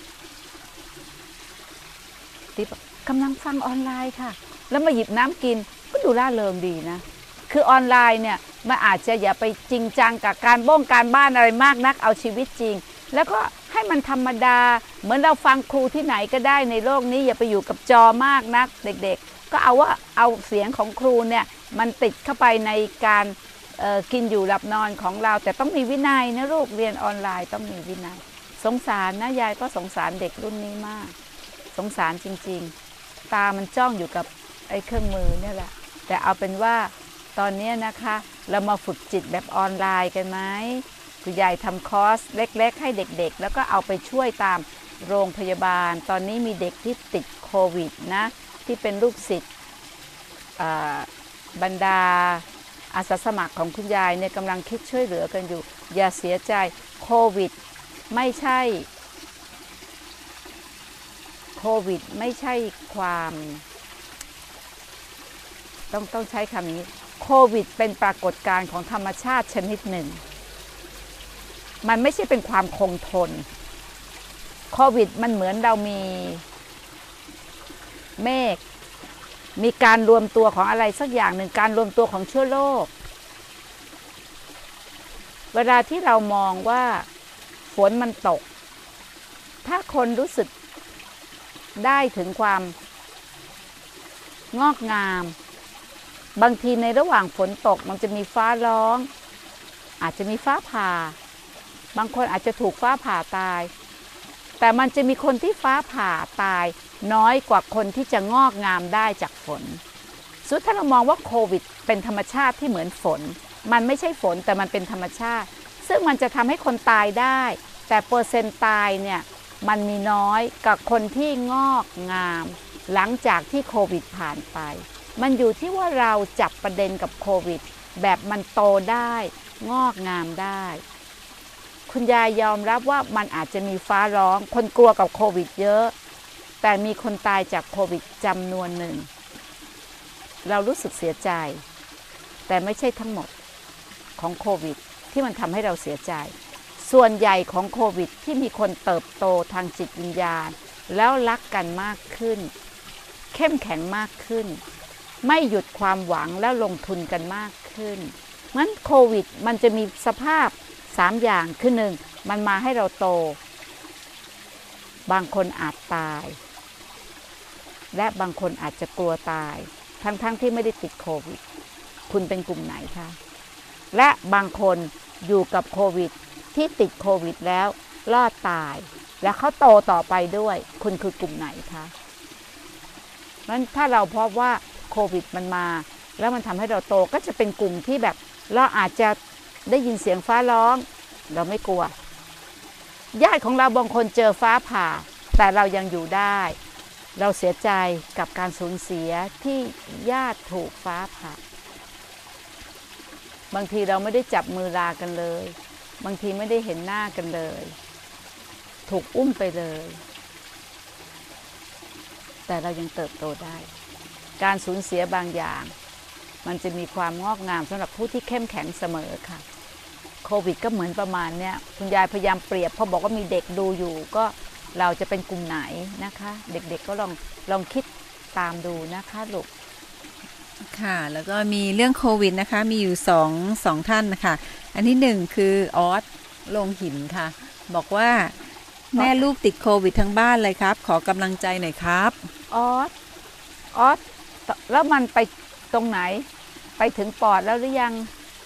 ที่กำลังฟังออนไลน์ค่ะแล้วมาหยิบน้ำกินก็ดูร่าเริงดีนะคือออนไลน์เนี่ยมันอาจจะอย่าไปจริงจังกับการบ้งการบ้านอะไรมากนักเอาชีวิตจริงแล้วก็ให้มันธรรมดาเหมือนเราฟังครูที่ไหนก็ได้ในโลกนี้อย่าไปอยู่กับจอมากนักเด็กๆก็เอาว่าเอาเสียงของครูเนี่ยมันติดเข้าไปในการกินอยู่หลับนอนของเราแต่ต้องมีวินัยนะลูกเรียนออนไลน์ต้องมีวินัยสงสารนะยายก็สงสารเด็กรุ่นนี้มากสงสารจริงๆตามันจ้องอยู่กับไอ้เครื่องมือเนี่ยแหละแต่เอาเป็นว่าตอนนี้นะคะเรามาฝึกจิตแบบออนไลน์กันไหมคุณยายทำคอร์สเล็กๆให้เด็กๆแล้วก็เอาไปช่วยตามโรงพยาบาลตอนนี้มีเด็กที่ติดโควิดนะที่เป็นลูกศิษย์บรรดาอาสาสมัครของคุณยายเนี่ยกำลังคิดช่วยเหลือกันอยู่อย่าเสียใจโควิดไม่ใช่โควิดไม่ใช่ความต้องต้องใช้คำนี้โควิดเป็นปรากฏการณ์ของธรรมชาติชนิดหนึ่งมันไม่ใช่เป็นความคงทนโควิดมันเหมือนเรามีเมฆมีการรวมตัวของอะไรสักอย่างหนึ่งการรวมตัวของเชื้อโรคเวลาที่เรามองว่าฝนมันตกถ้าคนรู้สึกได้ถึงความงอกงามบางทีในระหว่างฝนตกมันจะมีฟ้าร้องอาจจะมีฟ้าผ่าบางคนอาจจะถูกฟ้าผ่าตายแต่มันจะมีคนที่ฟ้าผ่าตายน้อยกว่าคนที่จะงอกงามได้จากฝนสุดถ้าเรามองว่าโควิดเป็นธรรมชาติที่เหมือนฝนมันไม่ใช่ฝนแต่มันเป็นธรรมชาติซึ่งมันจะทำให้คนตายได้แต่เปอร์เซ็นต์ตายเนี่ยมันมีน้อยกับคนที่งอกงามหลังจากที่โควิดผ่านไปมันอยู่ที่ว่าเราจับประเด็นกับโควิดแบบมันโตได้งอกงามได้คุณยายยอมรับว่ามันอาจจะมีฟ้าร้องคนกลัวกับโควิดเยอะแต่มีคนตายจากโควิดจำนวนหนึ่งเรารู้สึกเสียใจแต่ไม่ใช่ทั้งหมดของโควิดที่มันทำให้เราเสียใจส่วนใหญ่ของโควิดที่มีคนเติบโตทางจิตวิญญาณแล้วรักกันมากขึ้นเข้มแข็งมากขึ้นไม่หยุดความหวังและลงทุนกันมากขึ้นงั้นโควิดมันจะมีสภาพสามอย่างคือหนึ่งมันมาให้เราโตบางคนอาจตายและบางคนอาจจะกลัวตายทั้งๆ ท, ที่ไม่ได้ติดโควิดคุณเป็นกลุ่มไหนคะและบางคนอยู่กับโควิดที่ติดโควิดแล้วรอดตายและเขาโตต่อไปด้วยคุณคือกลุ่มไหนคะงั้นถ้าเราพบว่าโควิดมันมาแล้วมันทำให้เราโตก็จะเป็นกลุ่มที่แบบเราอาจจะได้ยินเสียงฟ้าร้องเราไม่กลัวญาติของเราบางคนเจอฟ้าผ่าแต่เรายังอยู่ได้เราเสียใจกับการสูญเสียที่ญาติถูกฟ้าผ่าบางทีเราไม่ได้จับมือลากันเลยบางทีไม่ได้เห็นหน้ากันเลยถูกอุ้มไปเลยแต่เรายังเติบโตได้การสูญเสียบางอย่างมันจะมีความงอกงามสำหรับผู้ที่เข้มแข็งเสมอค่ะโควิดก็เหมือนประมาณเนี้ยคุณยายพยายามเปรียบพอบอกว่ามีเด็กดูอยู่ก็เราจะเป็นกลุ่มไหนนะคะเด็กๆก็ลองลองคิดตามดูนะคะลูกค่ะแล้วก็มีเรื่องโควิดนะคะมีอยู่สองสองท่านนะคะอันที่หนึ่งคือออสลงหินค่ะบอกว่าแม่ลูกติดโควิดทั้งบ้านเลยครับขอกำลังใจหน่อยครับออสออสแล้วมันไปตรงไหนไปถึงปอดแล้วหรือยัง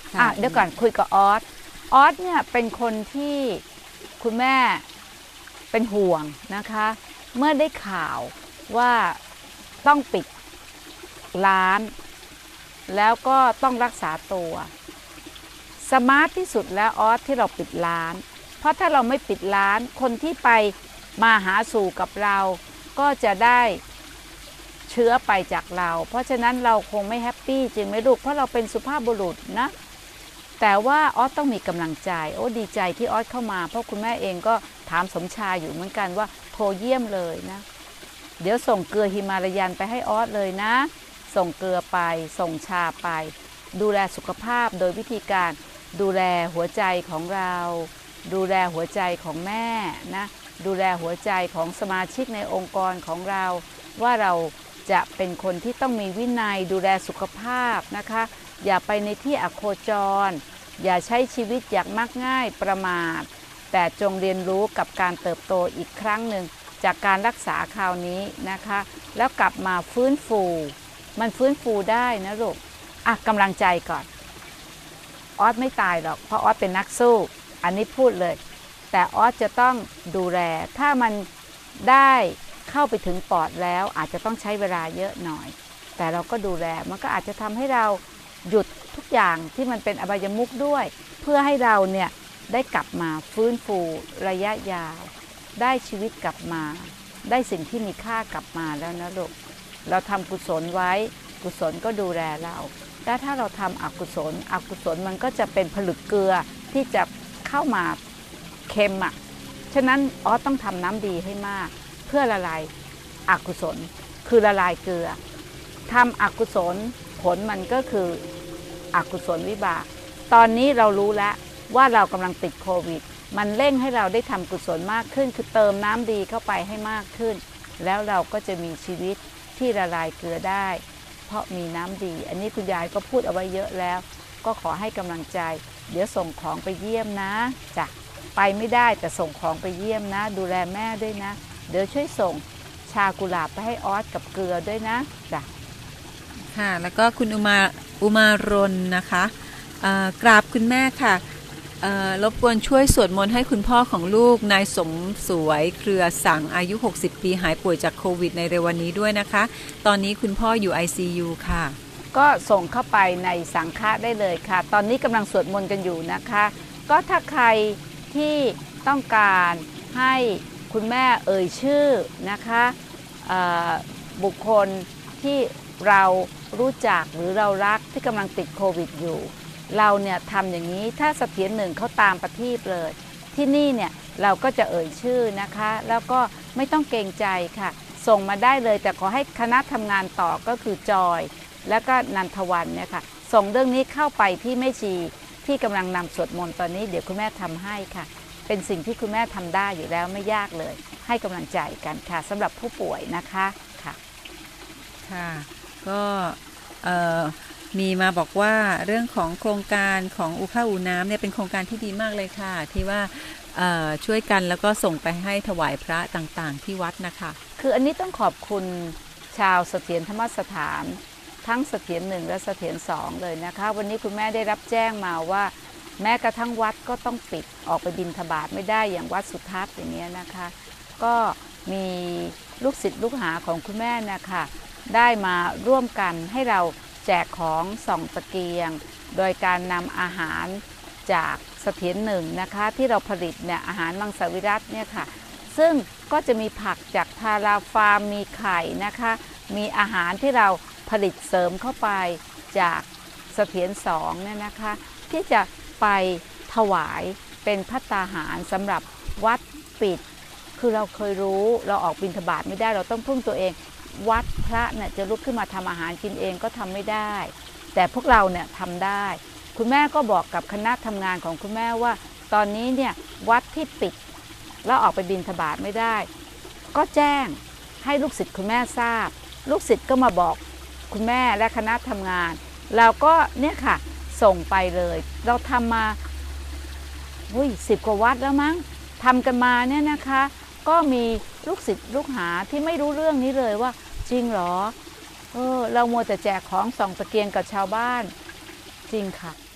อ่ะเดี๋ยวก่อนคุยกับออสออสเนี่ยเป็นคนที่คุณแม่เป็นห่วงนะคะเมื่อได้ข่าวว่าต้องปิดร้านแล้วก็ต้องรักษาตัวสมาร์ทที่สุดแล้วออสที่เราปิดร้านเพราะถ้าเราไม่ปิดร้านคนที่ไปมาหาสู่กับเราก็จะได้เชื้อไปจากเราเพราะฉะนั้นเราคงไม่แฮปปี้จริงไหมลูกเพราะเราเป็นสุภาพบุรุษนะแต่ว่าออสต้องมีกำลังใจโอ้ดีใจที่ออสเข้ามาเพราะคุณแม่เองก็ถามสมชายอยู่เหมือนกันว่าโทรเยี่ยมเลยนะเดี๋ยวส่งเกลือฮิมาลายันไปให้ออสเลยนะส่งเกลือไปส่งชาไปดูแลสุขภาพโดยวิธีการดูแลหัวใจของเราดูแลหัวใจของแม่นะดูแลหัวใจของสมาชิกในองค์กรของเราว่าเราจะเป็นคนที่ต้องมีวินัยดูแลสุขภาพนะคะอย่าไปในที่อโคจรอย่าใช้ชีวิตอย่างมักง่ายประมาทแต่จงเรียนรู้กับการเติบโตอีกครั้งหนึ่งจากการรักษาคราวนี้นะคะแล้วกลับมาฟื้นฟูมันฟื้นฟูได้นะลูกอ่ะกำลังใจก่อนออสไม่ตายหรอกเพราะออสเป็นนักสู้อันนี้พูดเลยแต่ออสจะต้องดูแลถ้ามันได้เข้าไปถึงปอดแล้วอาจจะต้องใช้เวลาเยอะหน่อยแต่เราก็ดูแลมันก็อาจจะทำให้เราหยุดทุกอย่างที่มันเป็นอบายมุขด้วยเพื่อให้เราเนี่ยได้กลับมาฟื้นฟูระยะยาวได้ชีวิตกลับมาได้สิ่งที่มีค่ากลับมาแล้วนะลูกเราทำกุศลไว้กุศลก็ดูแลเราแต่ถ้าเราทำอกุศลอกุศลมันก็จะเป็นผลึกเกลือที่จะเข้ามาเค็มอ่ะฉะนั้นออสต้องทำน้ำดีให้มากเพื่อละลายอกุศลคือละลายเกลือทำอกุศลผลมันก็คืออกุศลวิบากตอนนี้เรารู้แล้วว่าเรากำลังติดโควิดมันเร่งให้เราได้ทำกุศลมากขึ้นคือเติมน้ำดีเข้าไปให้มากขึ้นแล้วเราก็จะมีชีวิตที่ละลายเกลือได้เพราะมีน้ำดีอันนี้คุณยายก็พูดเอาไว้เยอะแล้วก็ขอให้กำลังใจเดี๋ยวส่งของไปเยี่ยมนะจ้ะไปไม่ได้แต่ส่งของไปเยี่ยมนะดูแลแม่ด้วยนะเดี๋ยวช่วยส่งชากุหลาบไปให้ออสกับเกลือด้วยนะจ้ะค่ะแล้วก็คุณอุมาอุมารนนะคะกราบคุณแม่ค่ะรบกวนช่วยสวดมนต์ให้คุณพ่อของลูกนายสมสวยเครือสังอายุหกสิบปีหายป่วยจากโควิดในเร็ววันนี้ด้วยนะคะตอนนี้คุณพ่ออยู่ ไอ ซี ยู ค่ะก็ส่งเข้าไปในสังฆะได้เลยค่ะตอนนี้กำลังสวดมนต์กันอยู่นะคะก็ถ้าใครที่ต้องการให้คุณแม่เอ่ยชื่อนะคะบุคคลที่เรารู้จักหรือเรารักที่กำลังติดโควิดอยู่เราเนี่ยทำอย่างนี้ถ้าเสถียรหนึ่งเขาตามประทีปเลยที่นี่เนี่ยเราก็จะเอ่ยชื่อนะคะแล้วก็ไม่ต้องเกรงใจค่ะส่งมาได้เลยแต่ขอให้คณะทำงานต่อก็คือจอยแล้วก็นันทวันเนี่ยค่ะส่งเรื่องนี้เข้าไปที่แม่ชีที่กำลังนำสวดมนต์ตอนนี้เดี๋ยวคุณแม่ทำให้ค่ะเป็นสิ่งที่คุณแม่ทำได้อยู่แล้วไม่ยากเลยให้กำลังใจกันค่ะสำหรับผู้ป่วยนะคะค่ะค่ะก็มีมาบอกว่าเรื่องของโครงการของอู่ข้าวอู่น้ำเนี่ยเป็นโครงการที่ดีมากเลยค่ะที่ว่าช่วยกันแล้วก็ส่งไปให้ถวายพระต่างๆที่วัดนะคะคืออันนี้ต้องขอบคุณชาวเสถียรธรรมสถานทั้งเสถียรหนึ่งและเสถียรสองเลยนะคะวันนี้คุณแม่ได้รับแจ้งมาว่าแม้กระทั่งวัดก็ต้องปิดออกไปบิณฑบาตไม่ได้อย่างวัดสุทัศน์อย่างเงี้ยนะคะก็มีลูกศิษย์ลูกหาของคุณแม่นะคะได้มาร่วมกันให้เราแจกของส่องตะเกียงโดยการนำอาหารจากเสถียรหนึ่งนะคะที่เราผลิตเนี่ยอาหารมังสวิรัติเนี่ยค่ะซึ่งก็จะมีผักจากทาราฟาร์มมีไข่นะคะมีอาหารที่เราผลิตเสริมเข้าไปจากเสถียรสองเนี่ยนะคะที่จะไปถวายเป็นภัตตาหารสำหรับวัดปิดคือเราเคยรู้เราออกบิณฑบาตไม่ได้เราต้องพึ่งตัวเองวัดพระเนี่ยจะลุกขึ้นมาทำอาหารกินเองก็ทำไม่ได้แต่พวกเราเนี่ยทำได้คุณแม่ก็บอกกับคณะทำงานของคุณแม่ว่าตอนนี้เนี่ยวัดที่ปิดแล้วออกไปบิณฑบาตไม่ได้ก็แจ้งให้ลูกศิษย์คุณแม่ทราบลูกศิษย์ก็มาบอกคุณแม่และคณะทำงานเราก็เนี่ยค่ะส่งไปเลยเราทำมาอุ้ยสิบกว่าวัดแล้วมั้งทำกันมาเนี่ยนะคะก็มีลูกศิษย์ลูกหาที่ไม่รู้เรื่องนี้เลยว่าจริงเหรอเออเรามัวแต่แจกของส่องตะเกียงกับชาวบ้านจริงค่ะ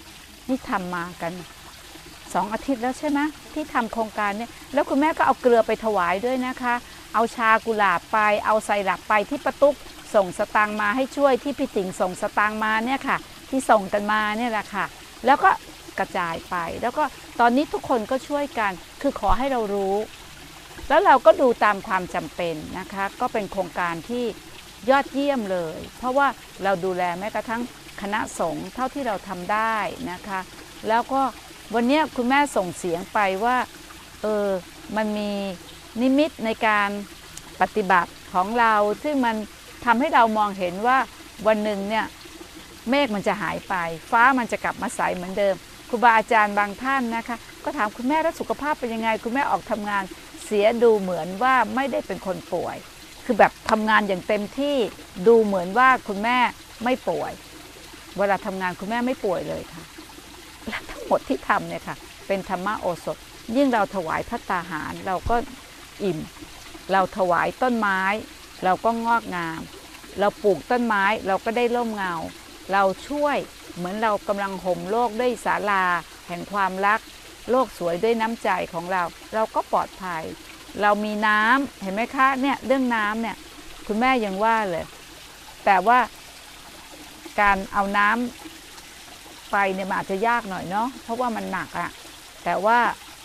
นี่ทำมากันสองอาทิตย์แล้วใช่ไหมที่ทำโครงการนี้แล้วคุณแม่ก็เอาเกลือไปถวายด้วยนะคะเอาชากุหลาบไปเอาไซรัปไปที่ประตุกส่งสตางค์มาให้ช่วยที่พี่ติ๋งส่งสตางค์มาเนี่ยค่ะที่ส่งกันมาเนี่ยแหละค่ะแล้วก็กระจายไปแล้วก็ตอนนี้ทุกคนก็ช่วยกันคือขอให้เรารู้แล้วเราก็ดูตามความจำเป็นนะคะก็เป็นโครงการที่ยอดเยี่ยมเลยเพราะว่าเราดูแลแม้กระทั่งคณะสงฆ์เท่าที่เราทำได้นะคะแล้วก็วันนี้คุณแม่ส่งเสียงไปว่าเออมันมีนิมิตในการปฏิบัติของเราซึ่งมันทำให้เรามองเห็นว่าวันหนึ่งเนี่ยเมฆมันจะหายไปฟ้ามันจะกลับมาใสเหมือนเดิมครูบาอาจารย์บางท่านนะคะก็ถามคุณแม่แล้วสุขภาพเป็นยังไงคุณแม่ออกทำงานเสียดูเหมือนว่าไม่ได้เป็นคนป่วยคือแบบทำงานอย่างเต็มที่ดูเหมือนว่าคุณแม่ไม่ป่วยเวลาทำงานคุณแม่ไม่ป่วยเลยค่ะและทั้งหมดที่ทำเนี่ยค่ะเป็นธรรมโอสถยิ่งเราถวายภัตตาหารเราก็อิ่มเราถวายต้นไม้เราก็งอกงามเราปลูกต้นไม้เราก็ได้ร่มเงาเราช่วยเหมือนเรากำลังห่มโลกด้วยศาลาแห่งความรักโลกสวยด้วยน้ำใจของเราเราก็ปลอดภัยเรามีน้ำเห็นไหมคะเนี่ยเรื่องน้ำเนี่ยคุณแม่ยังว่าเลยแต่ว่าการเอาน้ำไปเนี่ยมันอาจจะยากหน่อยเนาะเพราะว่ามันหนักอะแต่ว่า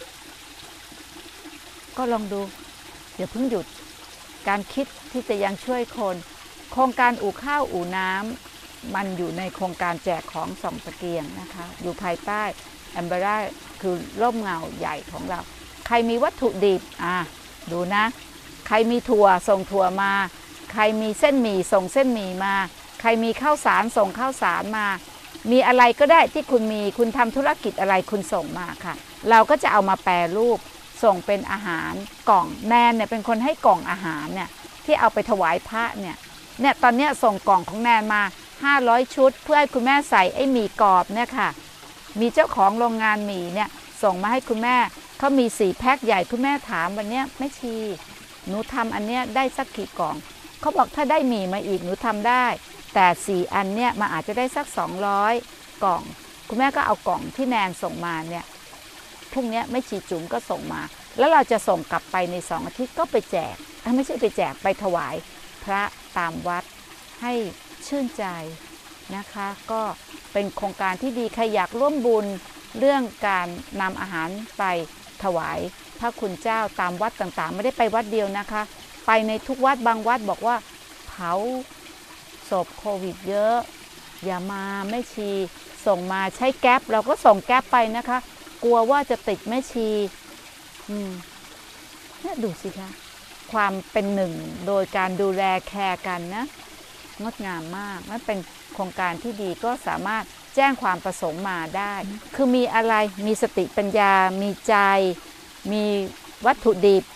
ก็ลองดูอย่าเพิ่งหยุดการคิดที่จะยังช่วยคนโครงการอู่ข้าวอู่น้ำมันอยู่ในโครงการแจกของส่องตะเกียงนะคะอยู่ภายใต้แอมเบร่าคือร่มเงาใหญ่ของเราใครมีวัตถุดิบอ่ะดูนะใครมีถั่วส่งถั่วมาใครมีเส้นหมี่ส่งเส้นหมี่มาใครมีข้าวสารส่งข้าวสารมามีอะไรก็ได้ที่คุณมีคุณทำธุรกิจอะไรคุณส่งมาค่ะเราก็จะเอามาแปรรูปส่งเป็นอาหารกล่องแนนเนี่ยเป็นคนให้กล่องอาหารเนี่ยที่เอาไปถวายพระเนี่ยเนี่ยตอนนี้ส่งกล่องของแนนมาห้าร้อยชุดเพื่อให้คุณแม่ใส่ไอ้หมี่กรอบเนี่ยค่ะมีเจ้าของโรงงานหมี่เนี่ยส่งมาให้คุณแม่เขามีสี่แพ็คใหญ่คุณแม่ถามวันนี้แม่ชีหนูทำอันเนี้ยได้สักกี่กล่องเขาบอกถ้าได้หมี่มาอีกหนูทำได้แต่สี่อันเนี่ยมันอาจจะได้สักสองร้อยกล่องคุณแม่ก็เอากล่องที่แนนส่งมาเนี่ยพรุ่งนี้แม่ชีจุ๋มก็ส่งมาแล้วเราจะส่งกลับไปในสองอาทิตย์ก็ไปแจกไม่ใช่ไปแจกไปถวายพระตามวัดให้ชื่นใจนะคะก็เป็นโครงการที่ดีใครอยากร่วมบุญเรื่องการนำอาหารไปถวายพระคุณเจ้าตามวัดต่างๆไม่ได้ไปวัดเดียวนะคะไปในทุกวัดบางวัดบอกว่าเผาศพโควิดเยอะอย่ามาแม่ชีส่งมาใช้แก๊ปเราก็ส่งแก๊ปไปนะคะกลัวว่าจะติดแม่ชีอืมเนี่ยดูสิคะความเป็นหนึ่งโดยการดูแลแคร์กันนะงดงามมากนั่นเป็นโครงการที่ดีก็สามารถแจ้งความประสงค์มาได้คือมีอะไรมีสติปัญญามีใจมีวัตถุดิบ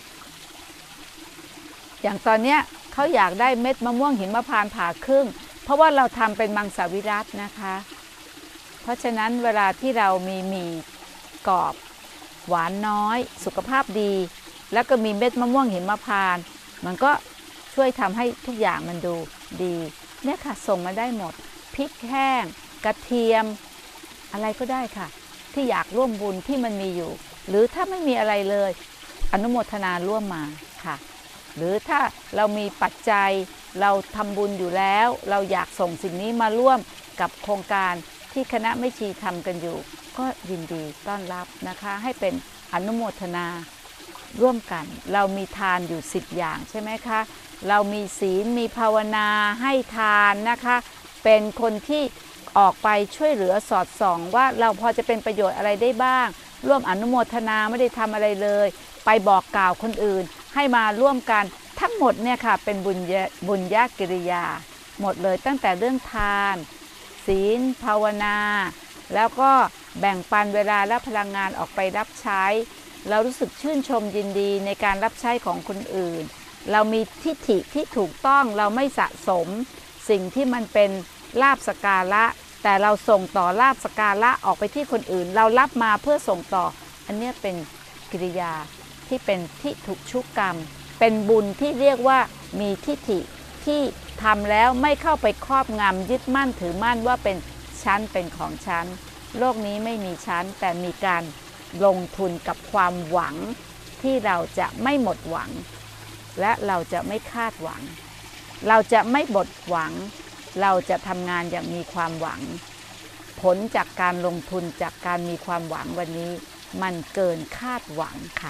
อย่างตอนเนี้ยเขาอยากได้เม็ดมะม่วงหินมะพร้าวผ่าครึ่งเพราะว่าเราทำเป็นมังสวิรัตินะคะเพราะฉะนั้นเวลาที่เรามีหมี่กรอบหวานน้อยสุขภาพดีแล้วก็มีเม็ดมะม่วงหินมะพร้าวมันก็ช่วยทำให้ทุกอย่างมันดูดีเนี่ยค่ะส่งมาได้หมดพริกแห้งกระเทียมอะไรก็ได้ค่ะที่อยากร่วมบุญที่มันมีอยู่หรือถ้าไม่มีอะไรเลยอนุโมทนาร่วมมาค่ะหรือถ้าเรามีปัจจัยเราทำบุญอยู่แล้วเราอยากส่งสิ่งนี้มาร่วมกับโครงการที่คณะแม่ชีทำกันอยู่ก็ยินดีต้อนรับนะคะให้เป็นอนุโมทนาร่วมกันเรามีทานอยู่สิบอย่างใช่ไหมคะเรามีศีลมีภาวนาให้ทานนะคะเป็นคนที่ออกไปช่วยเหลือสอดส่องว่าเราพอจะเป็นประโยชน์อะไรได้บ้างร่วมอนุโมทนาไม่ได้ทำอะไรเลยไปบอกกล่าวคนอื่นให้มาร่วมกันทั้งหมดเนี่ยค่ะเป็นบุญบุญญากิริยาหมดเลยตั้งแต่เรื่องทานศีลภาวนาแล้วก็แบ่งปันเวลาและพลังงานออกไปรับใช้เรารู้สึกชื่นชมยินดีในการรับใช้ของคนอื่นเรามีทิฏฐิที่ถูกต้องเราไม่สะสมสิ่งที่มันเป็นลาภสักการะแต่เราส่งต่อลาภสักการะออกไปที่คนอื่นเรารับมาเพื่อส่งต่ออันนี้เป็นกิริยาที่เป็นทิฏฐุชุกรรมเป็นบุญที่เรียกว่ามีทิฏฐิที่ทำแล้วไม่เข้าไปครอบงำยึดมั่นถือมั่นว่าเป็นฉันเป็นของฉันโลกนี้ไม่มีชั้นแต่มีการลงทุนกับความหวังที่เราจะไม่หมดหวังและเราจะไม่คาดหวังเราจะไม่หมดหวังเราจะทำงานอย่างมีความหวังผลจากการลงทุนจากการมีความหวังวันนี้มันเกินคาดหวังค่ะ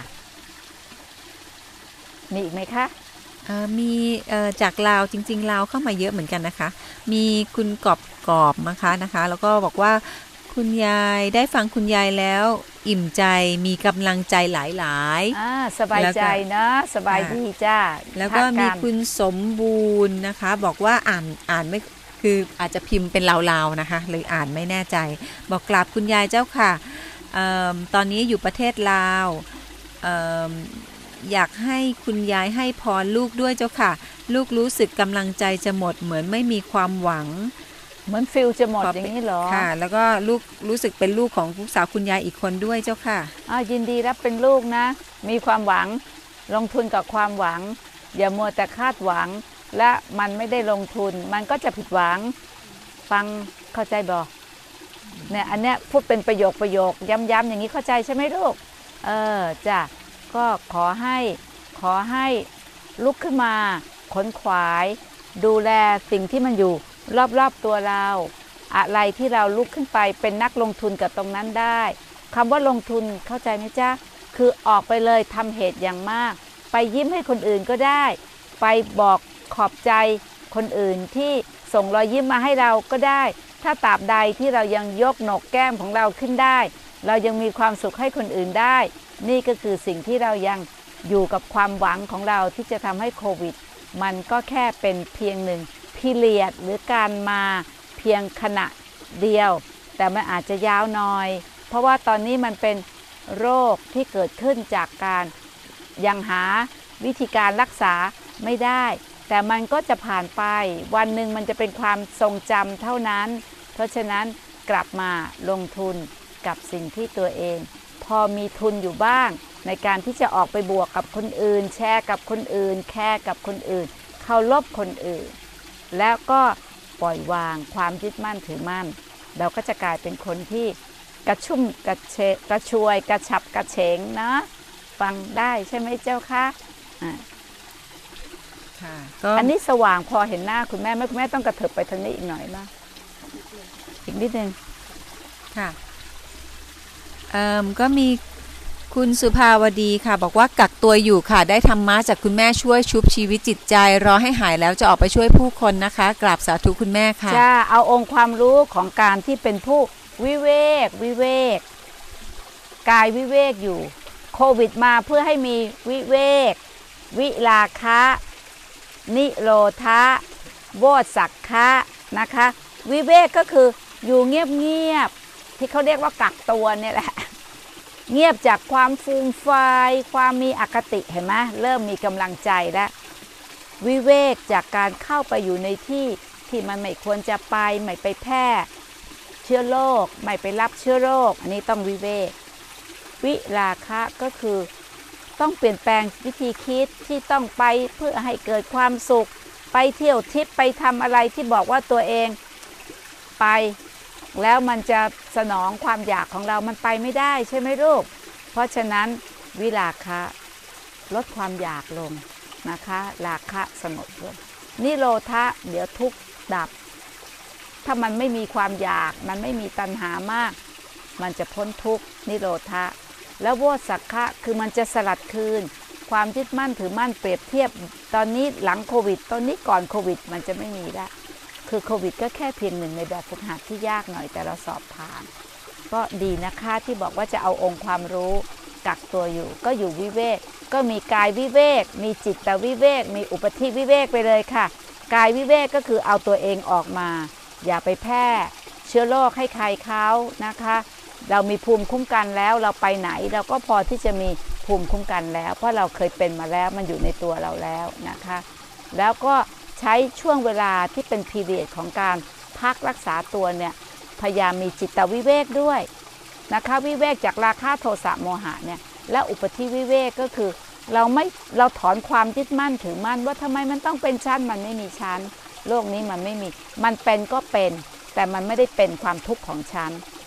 มีอีกไหมคะมีจากลาวจริงๆลาวเข้ามาเยอะเหมือนกันนะคะมีคุณกอบกอบนะคะนะคะแล้วก็บอกว่าคุณยายได้ฟังคุณยายแล้วอิ่มใจมีกำลังใจหลายๆอ่าสบายใจนะสบายดีจ้าแล้วก็มีคุณสมบูรณ์นะคะบอกว่าอ่านอ่านไม่คืออาจจะพิมพ์เป็นลาวๆนะคะเลยอ่านไม่แน่ใจบอกกราบคุณยายเจ้าค่ะออตอนนี้อยู่ประเทศลาวอออยากให้คุณยายให้พรลูกด้วยเจ้าค่ะลูกรู้สึกกำลังใจจะหมดเหมือนไม่มีความหวังเหมือนฟิลจะหมดอย่างนี้เหรอค่ะแล้วก็ลูกรู้สึกเป็นลูกของลูกสาวคุณยายอีกคนด้วยเจ้าค่ะอ้าวยินดีรับเป็นลูกนะมีความหวังลงทุนกับความหวังอย่ามัวแต่คาดหวังและมันไม่ได้ลงทุนมันก็จะผิดหวังฟังเข้าใจบ่เนี่ยอันเนี้ยพูดเป็นประโยคประโยคย้ำๆอย่างนี้เข้าใจใช่ไหมลูกเออจ้ะก็ขอให้ขอให้ลุกขึ้นมาขนขวายดูแลสิ่งที่มันอยู่รอบๆตัวเราอะไรที่เราลุกขึ้นไปเป็นนักลงทุนกับตรงนั้นได้คำว่าลงทุนเข้าใจไหมจ๊ะคือออกไปเลยทำเหตุอย่างมากไปยิ้มให้คนอื่นก็ได้ไปบอกขอบใจคนอื่นที่ส่งรอยยิ้มมาให้เราก็ได้ถ้าตราบใดที่เรายังยกหนกแก้มของเราขึ้นได้เรายังมีความสุขให้คนอื่นได้นี่ก็คือสิ่งที่เรายังอยู่กับความหวังของเราที่จะทำให้โควิดมันก็แค่เป็นเพียงหนึ่งพีเรียดหรือการมาเพียงขณะเดียวแต่มันอาจจะยาวหน่อยเพราะว่าตอนนี้มันเป็นโรคที่เกิดขึ้นจากการยังหาวิธีการรักษาไม่ได้แต่มันก็จะผ่านไปวันหนึ่งมันจะเป็นความทรงจำเท่านั้นเพราะฉะนั้นกลับมาลงทุนกับสิ่งที่ตัวเองพอมีทุนอยู่บ้างในการที่จะออกไปบวกกับคนอื่นแชร์กับคนอื่นแคร์กับคนอื่นเคารพคนอื่นแล้วก็ปล่อยวางความยึดมั่นถือมั่นเราก็จะกลายเป็นคนที่กระชุ่มกระเชกระชวยกระฉับกระเฉงนะฟังได้ใช่ไหมเจ้าคะอ่าอันนี้สว่างพอเห็นหน้าคุณแม่ไหมคุณแม่ต้องกระเถิบไปทางนี้อีกหน่อยมั้ยอีกนิดนึงค่ะเอ่อก็มีคุณสุภาวดีค่ะบอกว่ากักตัวอยู่ค่ะได้ธรรมะจากคุณแม่ช่วยชุบชีวิตจิตใจรอให้หายแล้วจะออกไปช่วยผู้คนนะคะกราบสาธุคุณแม่ค่ะจะเอาองค์ความรู้ของการที่เป็นผู้วิเวกวิเวกกายวิเวกอยู่โควิดมาเพื่อให้มีวิเวกวิราคะนิโรธะโวสักขะนะคะวิเวกก็คืออยู่เงียบๆที่เขาเรียกว่ากักตัวเนี่ยแหละเงียบจากความฟูมฟายความมีอคติเห็นไหมเริ่มมีกำลังใจแล้ววิเวกจากการเข้าไปอยู่ในที่ที่มันไม่ควรจะไปไม่ไปแพร่เชื้อโรคไม่ไปรับเชื้อโรคอันนี้ต้องวิเวกวิราคะก็คือต้องเปลี่ยนแปลงวิธีคิดที่ต้องไปเพื่อให้เกิดความสุขไปเที่ยวทิพย์ไปทำอะไรที่บอกว่าตัวเองไปแล้วมันจะสนองความอยากของเรามันไปไม่ได้ใช่ไหมลูกเพราะฉะนั้นวิราคะลดความอยากลงนะคะราคะสงบลงนิโรธะเดี๋ยวทุกข์ดับถ้ามันไม่มีความอยากมันไม่มีตัณหามากมันจะพ้นทุกข์นิโรธะแล้วโวสักขะคือมันจะสลัดคืนความยึดมั่นถือมั่นเปรียบเทียบตอนนี้หลังโควิดตอนนี้ก่อนโควิดมันจะไม่มีละคือโควิดก็แค่เพียงหนึ่งในแบบฝึกหัดที่ยากหน่อยแต่เราสอบผ่านก็ดีนะคะที่บอกว่าจะเอาองค์ความรู้กักตัวอยู่ก็อยู่วิเวกก็มีกายวิเวกมีจิตวิเวกมีอุปธิวิเวกไปเลยค่ะกายวิเวกก็คือเอาตัวเองออกมาอย่าไปแพร่เชื้อโรคให้ใครเขานะคะเรามีภูมิคุ้มกันแล้วเราไปไหนเราก็พอที่จะมีภูมิคุ้มกันแล้วเพราะเราเคยเป็นมาแล้วมันอยู่ในตัวเราแล้วนะคะแล้วก็ใช้ช่วงเวลาที่เป็นพีเรียดของการพักรักษาตัวเนี่ยพยายามมีจิตวิเวกด้วยนะคะวิเวกจากราคะโทสะโมหะเนี่ยและอุปธิวิเวกก็คือเราไม่เราถอนความยึดมั่นถือมั่นว่าทำไมมันต้องเป็นชั้นมันไม่มีชั้นโลกนี้มันไม่มีมันเป็นก็เป็นแต่มันไม่ได้เป็นความทุกข์ของฉัน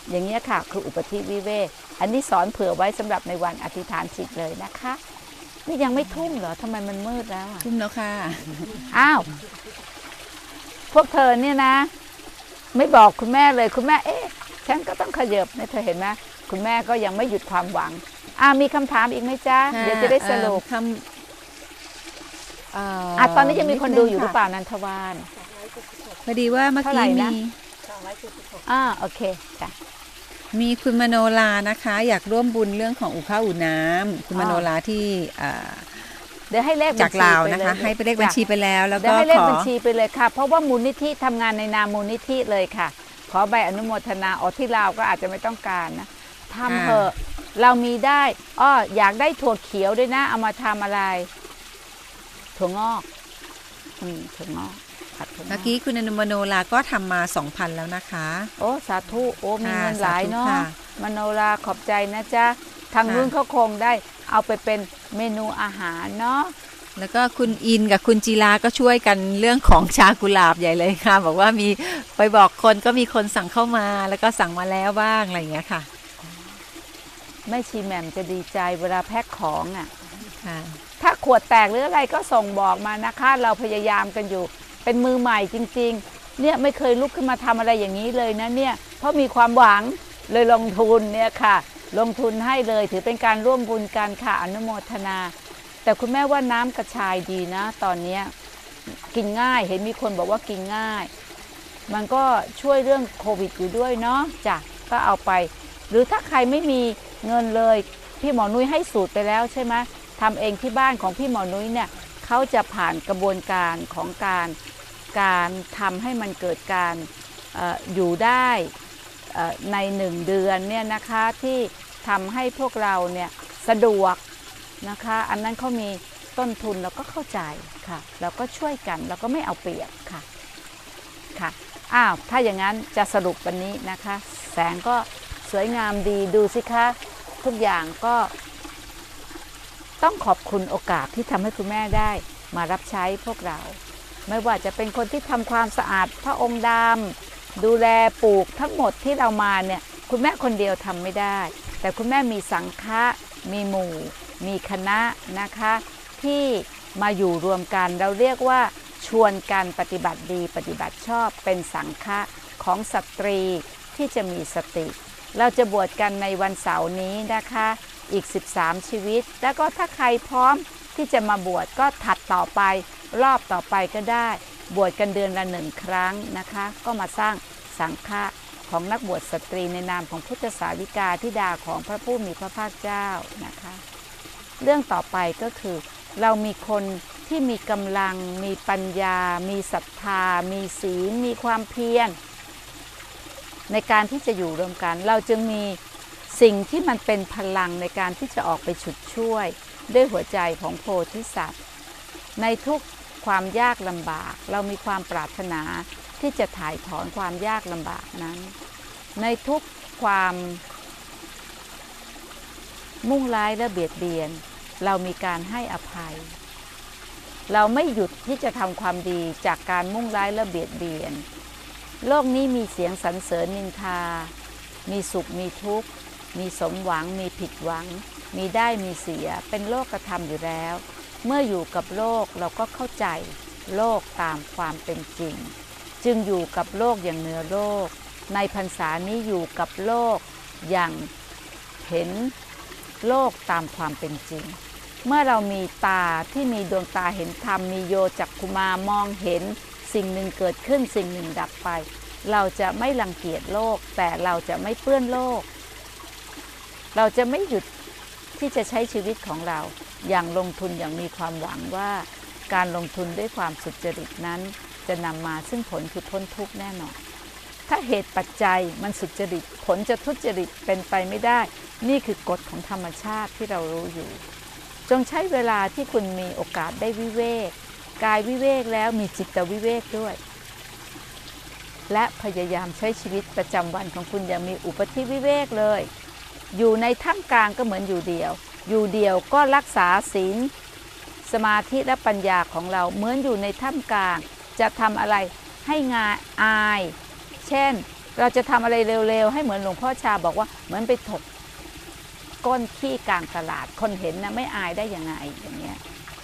อย่างเงี้ยค่ะคืออุปธิวิเวกอันนี้สอนเผื่อไว้สำหรับในวันอธิษฐานจิตเลยนะคะนี่ยังไม่ทุ่มเหรอทำไมมันมืดแล้วอ่ะทุ่มแล้วค่ะอ้าวพวกเธอเนี่ยนะไม่บอกคุณแม่เลยคุณแม่เอ๊ะฉันก็ต้องขยับเนี่ยเธอเห็นไหมคุณแม่ก็ยังไม่หยุดความหวังอ่ามีคำถามอีกไหมจ๊ะเดี๋ยวจะได้สรุปคำอ่ะตอนนี้จะมีคนดูอยู่หรือเปล่านันทวานพอดีว่าเมื่อกี้มีอ่าโอเคจ้ะมีคุณมโนลานะคะอยากร่วมบุญเรื่องของอุข้าวอุน้ำคุณมโนลาที่เดี๋ยวให้เลขจากลาวนะคะให้ไปเลขบัญชีไปแล้วแล้วก็ให้เลขบัญชีไปเลยค่ะเพราะว่ามูลนิธิทำงานในนามมูลนิธิเลยค่ะขอใบอนุโมทนาออกที่ลาวก็อาจจะไม่ต้องการนะทำเถอะเรามีได้อ้ออยากได้ถั่วเขียวด้วยนะเอามาทำอะไรถั่วงอกอืมถั่วงอกเมื่อกี้คุณอนุมโนลาก็ทำมา สองพัน แล้วนะคะโอ้สาธุโอ้มีเงินหลายเนาะมโนลาขอบใจนะจ๊ะทางนู้นเขาคงได้เอาไปเป็นเมนูอาหารเนาะแล้วก็คุณอินกับคุณจีราก็ช่วยกันเรื่องของชากุหลาบใหญ่เลยค่ะบอกว่ามีไปบอกคนก็มีคนสั่งเข้ามาแล้วก็สั่งมาแล้วบ้างอะไรอย่างเงี้ยค่ะแม่ชีแหม่มจะดีใจเวลาแพ็คของอ่ะถ้าขวดแตกหรืออะไรก็ส่งบอกมานะคะเราพยายามกันอยู่เป็นมือใหม่จริงๆเนี่ยไม่เคยลุกขึ้นมาทำอะไรอย่างนี้เลยนะเนี่ยเพราะมีความหวังเลยลงทุนเนี่ยค่ะลงทุนให้เลยถือเป็นการร่วมบุญกันค่ะอนุโมทนาแต่คุณแม่ว่าน้ำกระชายดีนะตอนนี้กินง่ายเห็นมีคนบอกว่ากินง่ายมันก็ช่วยเรื่องโควิดอยู่ด้วยเนาะจ้ะก็เอาไปหรือถ้าใครไม่มีเงินเลยพี่หมอนุ้ยให้สูตรไปแล้วใช่ไหมทำเองที่บ้านของพี่หมอนุ้ยเนี่ยเขาจะผ่านกระบวนการของการการทำให้มันเกิดการ อ, อยู่ได้ในหนึ่งเดือนเนี่ยนะคะที่ทำให้พวกเราเนี่ยสะดวกนะคะอันนั้นเขามีต้นทุนเราก็เข้าใจค่ะเราก็ช่วยกันเราก็ไม่เอาเปรียบค่ะค่ะอ้าวถ้าอย่างนั้นจะสรุปวันนี้นะคะแสงก็สวยงามดีดูสิคะทุกอย่างก็ต้องขอบคุณโอกาสที่ทำให้คุณแม่ได้มารับใช้พวกเราไม่ว่าจะเป็นคนที่ทำความสะอาดพระองค์ดำดูแลปลูกทั้งหมดที่เรามาเนี่ยคุณแม่คนเดียวทำไม่ได้แต่คุณแม่มีสังฆะมีหมู่มีคณะนะคะที่มาอยู่รวมกันเราเรียกว่าชวนกันปฏิบัติดีปฏิบัติชอบเป็นสังฆะของสตรีที่จะมีสติเราจะบวชกันในวันเสาร์นี้นะคะอีกสิบสามชีวิตแล้วก็ถ้าใครพร้อมที่จะมาบวชก็ถัดต่อไปรอบต่อไปก็ได้บวชกันเดือนละหนึ่งครั้งนะคะก็มาสร้างสังฆะของนักบวชสตรีในนามของพุทธสาวิกาธิดาของพระผู้มีพระภาคเจ้านะคะเรื่องต่อไปก็คือเรามีคนที่มีกำลังมีปัญญามีศรัทธามีศีลมีความเพียรในการที่จะอยู่รวมกันเราจึงมีสิ่งที่มันเป็นพลังในการที่จะออกไปฉุดช่วยด้วยหัวใจของโพธิสัตว์ในทุกความยากลำบากเรามีความปรารถนาที่จะถ่ายถอนความยากลำบากนั้นในทุกความมุ่งร้ายและเบียดเบียนเรามีการให้อภัยเราไม่หยุดที่จะทำความดีจากการมุ่งร้ายและเบียดเบียนโลกนี้มีเสียงสรรเสริญนินทามีสุขมีทุกข์มีสมหวังมีผิดหวังมีได้มีเสียเป็นโลกธรรมอยู่แล้วเมื่ออยู่กับโลกเราก็เข้าใจโลกตามความเป็นจริงจึงอยู่กับโลกอย่างเหนือโลกในพรรษานี้อยู่กับโลกอย่างเห็นโลกตามความเป็นจริงเมื่อเรามีตาที่มีดวงตาเห็นธรรมมีโยจักขุมามองเห็นสิ่งหนึ่งเกิดขึ้นสิ่งหนึ่งดับไปเราจะไม่รังเกียจโลกแต่เราจะไม่เปื้อนโลกเราจะไม่หยุดที่จะใช้ชีวิตของเราอย่างลงทุนอย่างมีความหวังว่าการลงทุนด้วยความสุจริตนั้นจะนำมาซึ่งผลคือพ้นทุกข์แน่นอนถ้าเหตุปัจจัยมันสุจริตผลจะทุจริตเป็นไปไม่ได้นี่คือกฎของธรรมชาติที่เรารู้อยู่จงใช้เวลาที่คุณมีโอกาสได้วิเวกกายวิเวกแล้วมีจิตวิเวกด้วยและพยายามใช้ชีวิตประจำวันของคุณอย่างมีอุปธิวิเวกเลยอยู่ในท่ามกลางก็เหมือนอยู่เดียวอยู่เดียวก็รักษาศีลสมาธิและปัญญาของเราเหมือนอยู่ในท่ามกลางจะทำอะไรให้งายอายเช่นเราจะทำอะไรเร็วๆให้เหมือนหลวงพ่อชาบอกว่าเหมือนไปถกก้นขี้กลางตลาดคนเห็นนะไม่อายได้ยังไงอย่างเงี้ย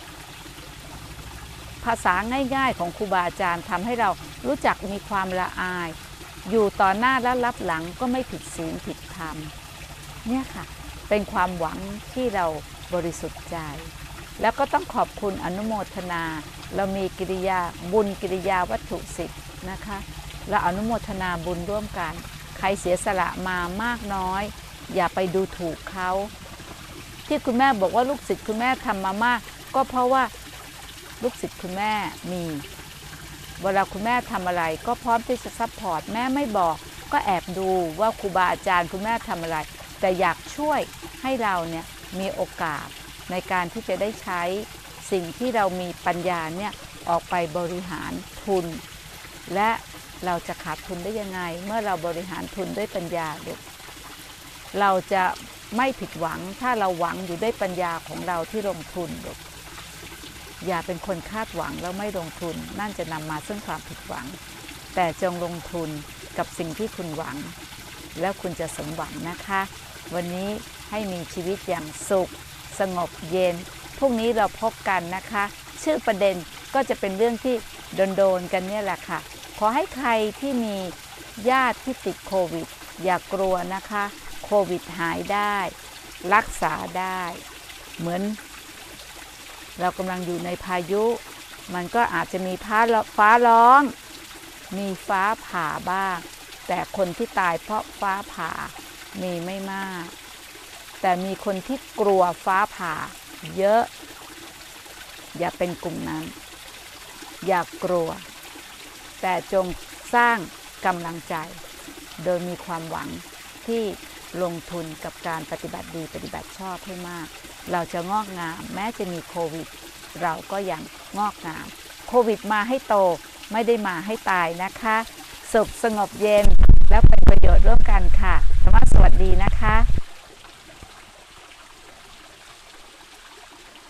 ภาษาง่ายๆของครูบาอาจารย์ทำให้เรารู้จักมีความละอายอยู่ต่อหน้าและรับหลังก็ไม่ผิดศีลผิดธรรมเนี่ยค่ะเป็นความหวังที่เราบริสุทธิ์ใจแล้วก็ต้องขอบคุณอนุโมทนาเรามีกิริยาบุญกิริยาวัตถุสิบนะคะเราอนุโมทนาบุญร่วมกันใครเสียสละมามากน้อยอย่าไปดูถูกเขาที่คุณแม่บอกว่าลูกศิษย์คุณแม่ทำมามากก็เพราะว่าลูกศิษย์คุณแม่มีเวลาคุณแม่ทำอะไรก็พร้อมที่จะซัพพอร์ตแม่ไม่บอกก็แอบดูว่าครูบาอาจารย์คุณแม่ทำอะไรแต่อยากช่วยให้เราเนี่ยมีโอกาสในการที่จะได้ใช้สิ่งที่เรามีปัญญาเนี่ยออกไปบริหารทุนและเราจะขาดทุนได้ยังไงเมื่อเราบริหารทุนด้วยปัญญาลูกเราจะไม่ผิดหวังถ้าเราหวังอยู่ด้วยปัญญาของเราที่ลงทุนลูกอย่าเป็นคนคาดหวังแล้วไม่ลงทุนนั่นจะนำมาซึ่งความผิดหวังแต่จงลงทุนกับสิ่งที่คุณหวังแล้วคุณจะสมหวังนะคะวันนี้ให้มีชีวิตอย่างสุขสงบเย็นพรุ่งนี้เราพบกันนะคะชื่อประเด็นก็จะเป็นเรื่องที่โดนๆกันเนี่ยแหละค่ะขอให้ใครที่มีญาติที่ติดโควิดอย่ากลัวนะคะโควิดหายได้รักษาได้เหมือนเรากำลังอยู่ในพายุมันก็อาจจะมีฟ้าฟ้าร้องมีฟ้าผ่าบ้างแต่คนที่ตายเพราะฟ้าผ่ามีไม่มากแต่มีคนที่กลัวฟ้าผ่าเยอะอย่าเป็นกลุ่มนั้นอย่ากลัวแต่จงสร้างกำลังใจโดยมีความหวังที่ลงทุนกับการปฏิบัติดีปฏิบัติชอบให้มากเราจะงอกงามแม้จะมีโควิดเราก็ยังงอกงามโควิดมาให้โตไม่ได้มาให้ตายนะคะสุขสงบเย็นและเป็นประโยชน์ร่วมกันค่ะธรรมะสวัสดีนะคะ